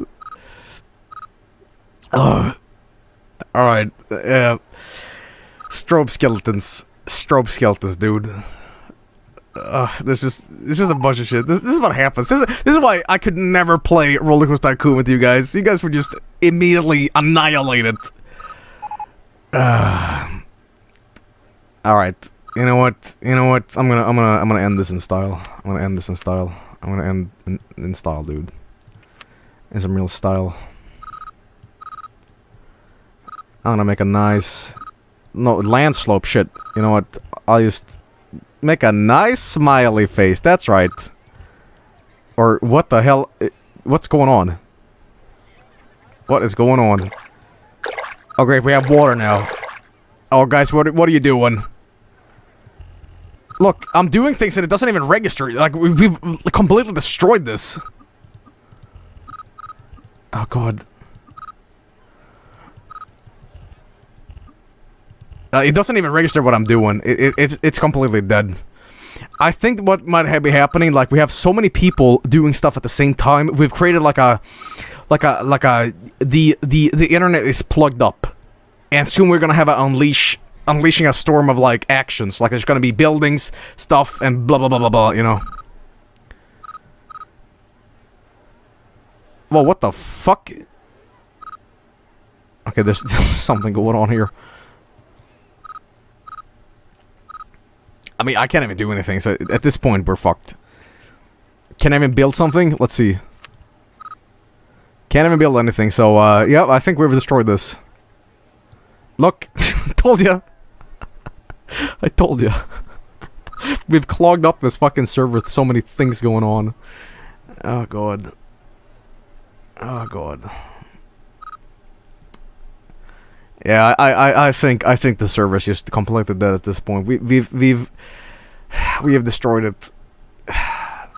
Oh. Alright. Yeah. Strobe skeletons. Strobe skeletons, dude. Uh, there's just there's just a bunch of shit. This, this is what happens. This is, this is why I could never play Roller Coaster Tycoon with you guys. You guys were just immediately annihilated. Uh, all right. You know what? You know what? I'm gonna I'm gonna I'm gonna end this in style. I'm gonna end this in style. I'm gonna end in, in style, dude. In some real style. I'm gonna make a nice no land slope shit. You know what? I'll just make a nice smiley face, that's right. Or what the hell? What's going on? What is going on? Oh great, we have water now. Oh guys, what, what are you doing? Look, I'm doing things and it doesn't even register. Like, we've completely destroyed this. Oh god. Uh, it doesn't even register what I'm doing. It, it, it's it's completely dead. I think what might be happening, like we have so many people doing stuff at the same time. We've created like a, like a like a the the the internet is plugged up, and soon we're gonna have a unleash unleashing a storm of like actions. Like there's gonna be buildings, stuff, and blah blah blah blah blah. You know. Well, what the fuck? Okay, there's something going on here. I mean, I can't even do anything, so at this point, we're fucked. Can I even build something? Let's see. Can't even build anything, so, uh, yeah, I think we've destroyed this. Look! Told ya! I told ya. We've clogged up this fucking server with so many things going on. Oh, God. Oh, God. Yeah, I, I, I think, I think the server's just completely dead at this point. We, we've, we've, we have destroyed it. I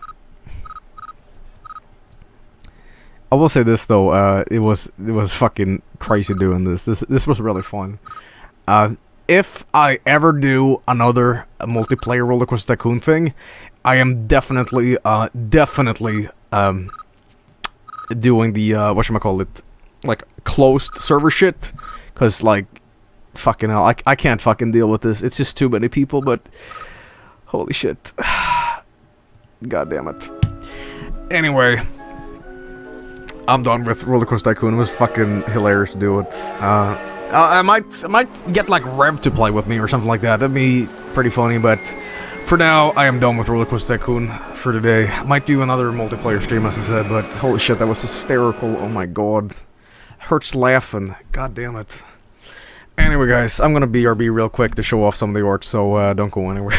will say this though, uh, it was, it was fucking crazy doing this. This, this was really fun. Uh, if I ever do another multiplayer Roller Coaster Tycoon thing, I am definitely, uh, definitely, um, doing the, uh, whatchamacallit, like, closed server shit. Cause like, fucking hell, I, I can't fucking deal with this. It's just too many people, but holy shit. God damn it. Anyway, I'm done with Roller Coaster Tycoon. It was fucking hilarious to do it. Uh, Uh, I might I might get like Rev to play with me or something like that. That'd be pretty funny, but for now, I am done with Roller Coaster Tycoon for today. I might do another multiplayer stream, as I said, but holy shit, that was hysterical. Oh my god. Hurts laughing. God damn it. Anyway, guys, I'm gonna B R B real quick to show off some of the art, so uh, don't go anywhere.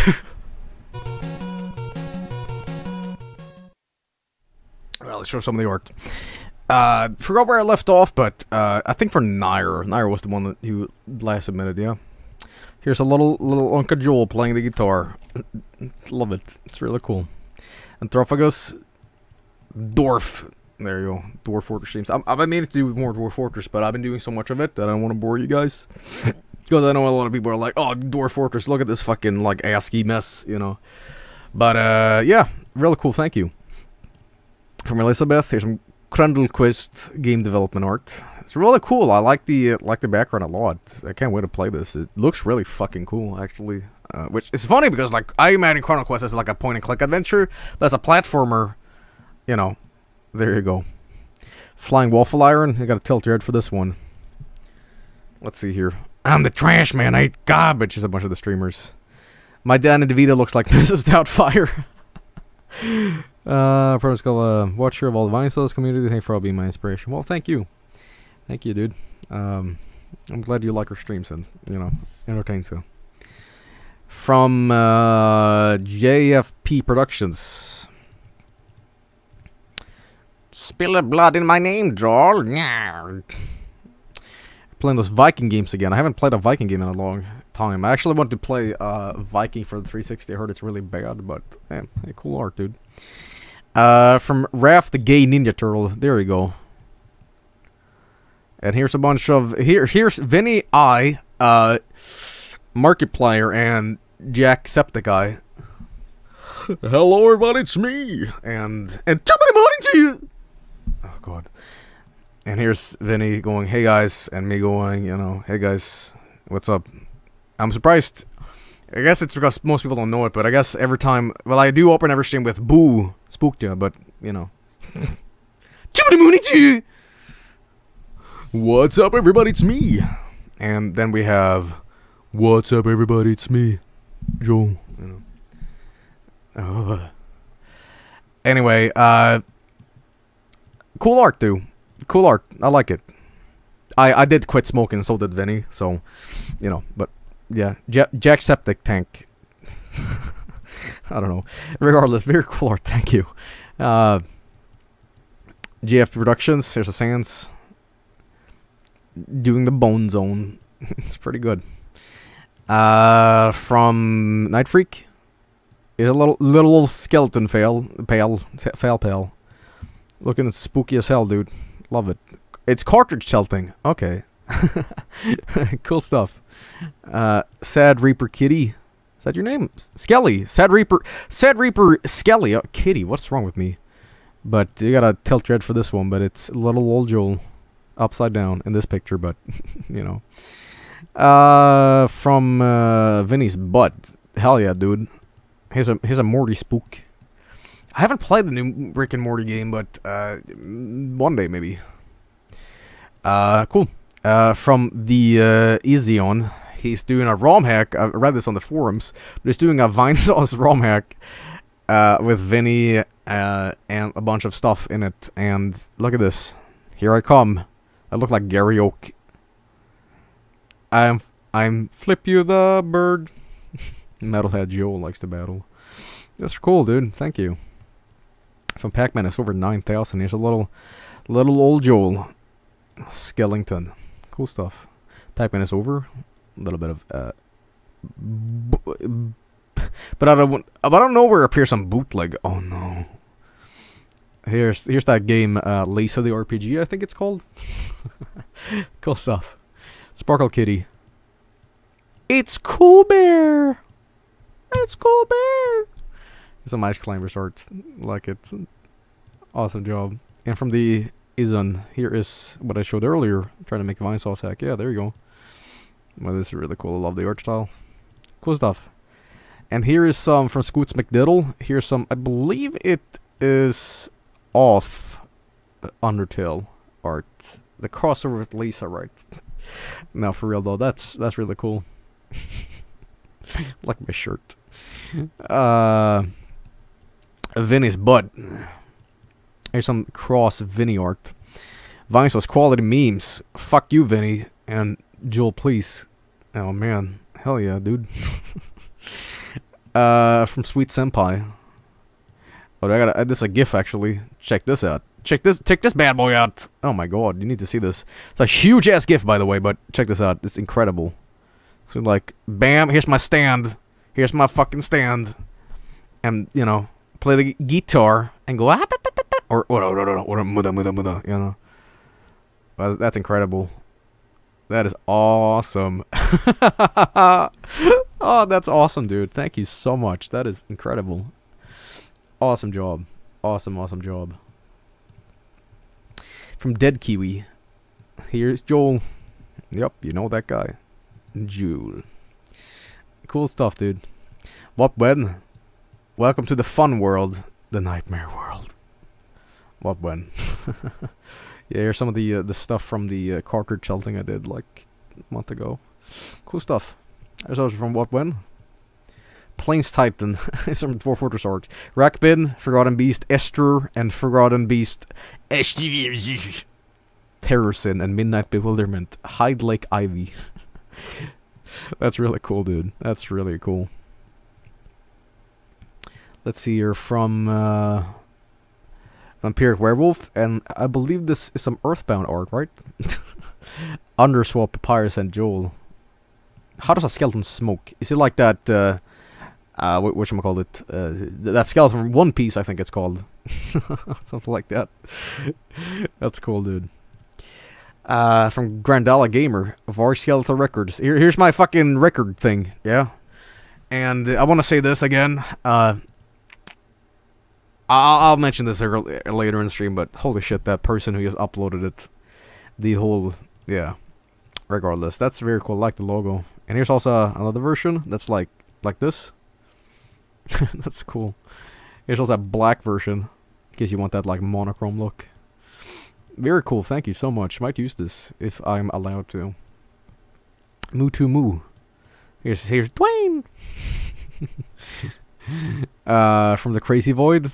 Well, let's show some of the art. Uh, forgot where I left off, but uh, I think for Nair. Nair was the one that you last admitted, yeah. Here's a little little Uncle Joel playing the guitar. Love it. It's really cool. Anthrophagus. Dwarf. There you go. Dwarf Fortress streams. I'm, I've been meaning to do more Dwarf Fortress, but I've been doing so much of it that I don't want to bore you guys. Because I know a lot of people are like, oh, Dwarf Fortress, look at this fucking, like, ASCII mess, you know. But, uh, yeah. Really cool. Thank you. From Elizabeth, here's some Krendlquist game development art. It's really cool. I like the uh, like the background a lot. I can't wait to play this. It looks really fucking cool, actually. Uh, which is funny because, like, I imagine Chrono Quest as like a point-and-click adventure. That's a platformer. You know, there you go. Flying Waffle Iron. I got a tilt your head for this one. Let's see here. I'm the trash man. I eat garbage. Is a bunch of the streamers. My Danny DeVito looks like Missus Doubtfire. Uh, Protocol, uh, watcher of all the Vinesauce community. Thank you for all being my inspiration. Well, thank you. Thank you, dude. Um, I'm glad you like our streams and, you know, entertain so. From, uh, J F P Productions. Spill the blood in my name, Joel. Yeah. Playing those Viking games again. I haven't played a Viking game in a long time. I actually want to play, uh, Viking for the three sixty. I heard it's really bad, but, man, hey, cool art, dude. Uh, from Raph the Gay Ninja Turtle. There we go. And here's a bunch of... Here, here's Vinny I, uh, Markiplier, and Jacksepticeye. Hello, everybody, it's me! And... And top of the morning to you! Oh, God. And here's Vinny going, hey, guys, and me going, you know, hey, guys, what's up? I'm surprised... I guess it's because most people don't know it, but I guess every time... Well, I do open every stream with Boo Spooked ya, but, you know. What's up, everybody? It's me. And then we have... What's up, everybody? It's me. Joel. You know. Uh. Anyway, uh... cool art, dude. Cool art. I like it. I, I did quit smoking, so did Vinny, so... You know, but... Yeah, ja Jackseptic Tank. I don't know. Regardless, very cool art, thank you. Uh, G F Productions, here's a Sans. Doing the Bone Zone. It's pretty good. Uh, from Night Freak. It's a little little skeleton fail, pale, fail pale. Looking spooky as hell, dude. Love it. It's cartridge tilting. Okay. Cool stuff. Uh, Sad Reaper Kitty. Is that your name? Skelly. Sad Reaper. Sad Reaper Skelly. Oh, Kitty. What's wrong with me? But you gotta tilt your head for this one. But it's little old Joel upside down in this picture. But you know. Uh, from uh, Vinny's butt. Hell yeah, dude. Here's a here's a Morty spook. I haven't played the new Rick and Morty game, but uh, one day maybe. Uh, cool. Uh, from the uh, Ezion, he's doing a ROM hack. I read this on the forums, but he's doing a Vinesauce ROM hack uh, with Vinny uh, and a bunch of stuff in it. And look at this. Here I come. I look like Gary Oak. I'm I'm Flip You the Bird. Metalhead Joel likes to battle. That's cool, dude. Thank you. From Pac-Man, it's over nine thousand. Here's a little, little old Joel. Skellington. Cool stuff. Pac-Man is over. A little bit of, uh... But I don't, I don't know where it appears on bootleg. Oh, no. Here's, here's that game, uh, Lisa the R P G, I think it's called. Cool stuff. Sparkle Kitty. It's Cool Bear! It's Cool Bear! Some Ice Climbers art. Like it. Awesome job. And from the Izon, here is what I showed earlier. I'm trying to make a Vinesauce hack. Yeah, there you go. Well, this is really cool. I love the art style. Cool stuff. And here is some from Scoots McDiddle. Here's some, I believe it is off Undertale art. The crossover with Lisa, right? No, for real though, that's that's really cool. Like my shirt. Uh, Vinny's butt. Here's some cross Vinny art. Vine's quality memes. Fuck you, Vinny. And Joel, please. Oh man, hell yeah, dude. uh, from Sweet Senpai. Oh, I got uh, this is a GIF actually. Check this out. Check this. Check this bad boy out. Oh my god, you need to see this. It's a huge ass GIF, by the way. But check this out. It's incredible. So like, bam. Here's my stand. Here's my fucking stand. And you know, play the guitar and go ah, da, da, da, da, or or or or or muda muda muda. You know. That's, that's incredible. That is awesome. Oh, that's awesome, dude. Thank you so much. That is incredible. Awesome job. Awesome, awesome job. From Dead Kiwi. Here's Joel. Yep, you know that guy. Joel. Cool stuff, dude. What when? Welcome to the fun world. The nightmare world. What when? Yeah, here's some of the uh, the stuff from the uh, cartridge thing I did like a month ago. Cool stuff. There's also from What When? Plains Titan. It's from Dwarf Fortress Arc. Rakbin, Forgotten Beast, Esther, and Forgotten Beast. Terrorsin and Midnight Bewilderment. Hide Lake Ivy. That's really cool, dude. That's really cool. Let's see here from uh, Vampiric Werewolf, and I believe this is some Earthbound art, right? Underswap, Papyrus, and Joel. How does a skeleton smoke? Is it like that, uh, uh, what, whatchamacallit, uh, that skeleton from One Piece, I think it's called. Something like that. That's cool, dude. Uh, from Grandala Gamer, Var Skeletal Records. Here, here's my fucking record thing, yeah? And uh, I want to say this again, uh... I'll, I'll mention this early, later in the stream, but holy shit, that person who just uploaded it, the whole, yeah, regardless, that's very cool. I like the logo. And here's also another version that's like, like this. That's cool. Here's also a black version, in case you want that, like, monochrome look. Very cool, thank you so much. Might use this, if I'm allowed to. Moo to moo. Here's, here's Dwayne! uh, from the Crazy Void.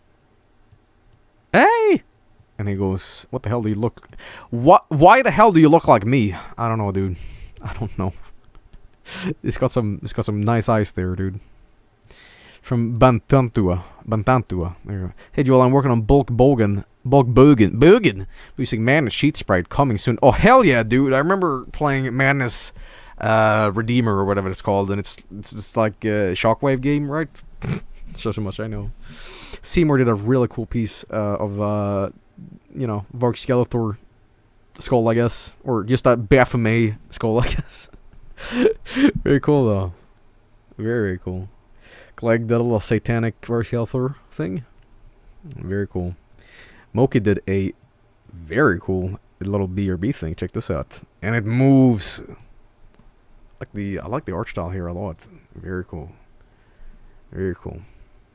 Hey! And he goes, what the hell do you look... What? Why the hell do you look like me? I don't know, dude. I don't know. It's got some It's got some nice eyes there, dude. From Bantantua. Bantantua. There you go. Hey, Joel, I'm working on Bulk Bogan. Bulk Bogan. Bogan! Using Madness Sheet Sprite coming soon. Oh, hell yeah, dude. I remember playing Madness uh, Redeemer or whatever it's called, and it's, it's just like a Shockwave game, right? So, so much I know. Seymour did a really cool piece uh, of, uh, you know, Varg Skeletor skull, I guess. Or just a Baphomet skull, I guess. Very cool, though. Very, very cool. Like that little satanic Varg Skeletor thing. Very cool. Moki did a very cool little B R B thing. Check this out. And it moves. Like the, I like the art style here a lot. Very cool. Very cool.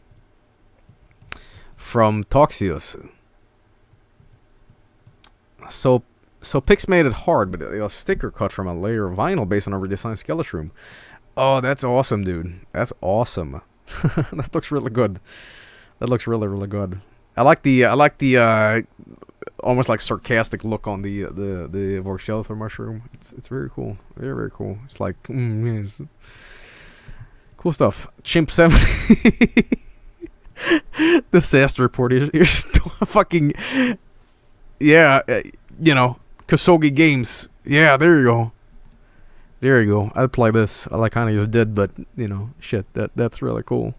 From Toxius. So, so Pix made it hard, but a sticker cut from a layer of vinyl based on a redesigned Skeletron. Oh, that's awesome, dude. That's awesome. That looks really good. That looks really, really good. I like the, I like the, uh, almost like sarcastic look on the, the, the Varg Skeletor mushroom. It's, it's very cool. Very, very cool. It's like, mm, yes. Cool stuff. Chimp seventy. Disaster report. Here's, here's fucking, yeah, uh, you know, Kosogi Games. Yeah, there you go. There you go. I'd play this. I like kind of just did, but you know, shit. That that's really cool.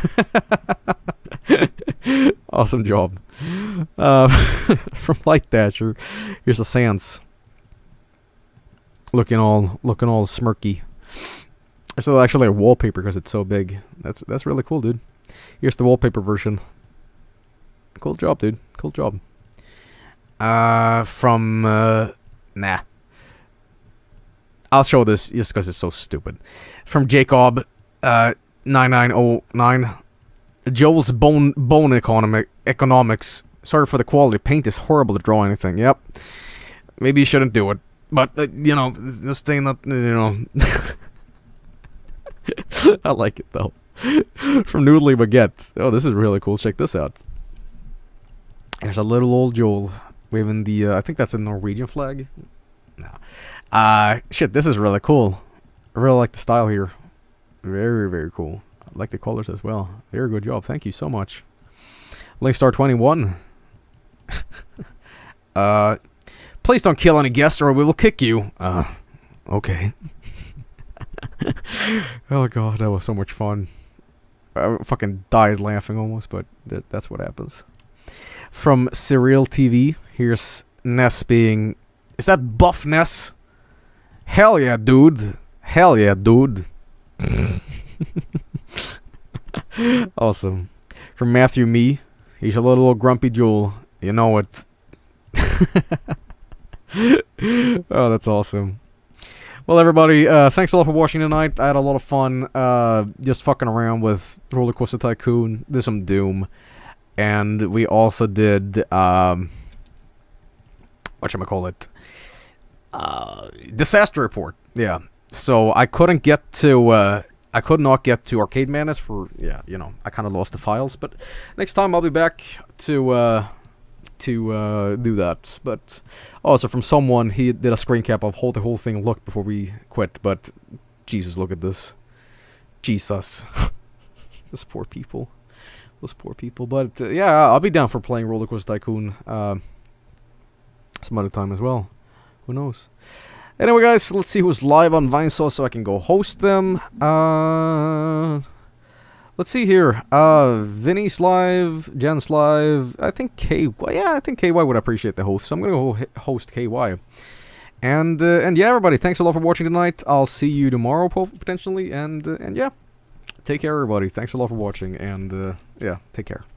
Awesome job. Uh, from Light Dasher. Here's the Sans. Looking all looking all smirky. It's actually a wallpaper because it's so big. That's that's really cool, dude. Here's the wallpaper version. Cool job, dude. Cool job. Uh, from, uh, nah. I'll show this just because it's so stupid. From Jacob, uh, nine nine oh nine. Joel's bone, bone economic, economics. Sorry for the quality. Paint is horrible to draw anything. Yep. Maybe you shouldn't do it. But, uh, you know, just saying that, you know... I like it, though. From Noodly Baguette. Oh, this is really cool. Check this out. There's a little old Joel waving the, uh, I think that's a Norwegian flag. No. Uh, shit, this is really cool. I really like the style here. Very, very cool. I like the colors as well. Very good job. Thank you so much. Linkstar twenty-one. uh, please don't kill any guests or we will kick you. Uh, okay. Oh god, that was so much fun. I fucking died laughing almost, but th that's what happens. From Serial T V, here's Ness being... Is that Buff Ness? Hell yeah, dude. Hell yeah, dude. Awesome. From Matthew Me, he's a little grumpy Joel. You know it. Oh, that's awesome. Well, everybody, uh, thanks a lot for watching tonight. I had a lot of fun uh, just fucking around with Roller Coaster Tycoon. Did some Doom. And we also did, um, whatchamacallit, uh, Disaster Report. Yeah. So I couldn't get to, uh, I could not get to Arcade Madness for, yeah, you know, I kind of lost the files. But next time I'll be back to, uh, to uh, do that. But also from someone, he did a screen cap of how the whole thing looked before we quit. But Jesus, look at this. Jesus. Those poor people. Those poor people. But uh, yeah, I'll be down for playing Roller Coaster Tycoon uh, some other time as well. Who knows? Anyway, guys, let's see who's live on Vinesauce so I can go host them. Uh, let's see here. Uh, Vinny's live, Jen's live. I think K Y. Yeah, I think K Y would appreciate the host, so I'm gonna go host K Y. And uh, and yeah, everybody, thanks a lot for watching tonight. I'll see you tomorrow potentially, and uh, and yeah, take care, everybody. Thanks a lot for watching, and uh, yeah, take care.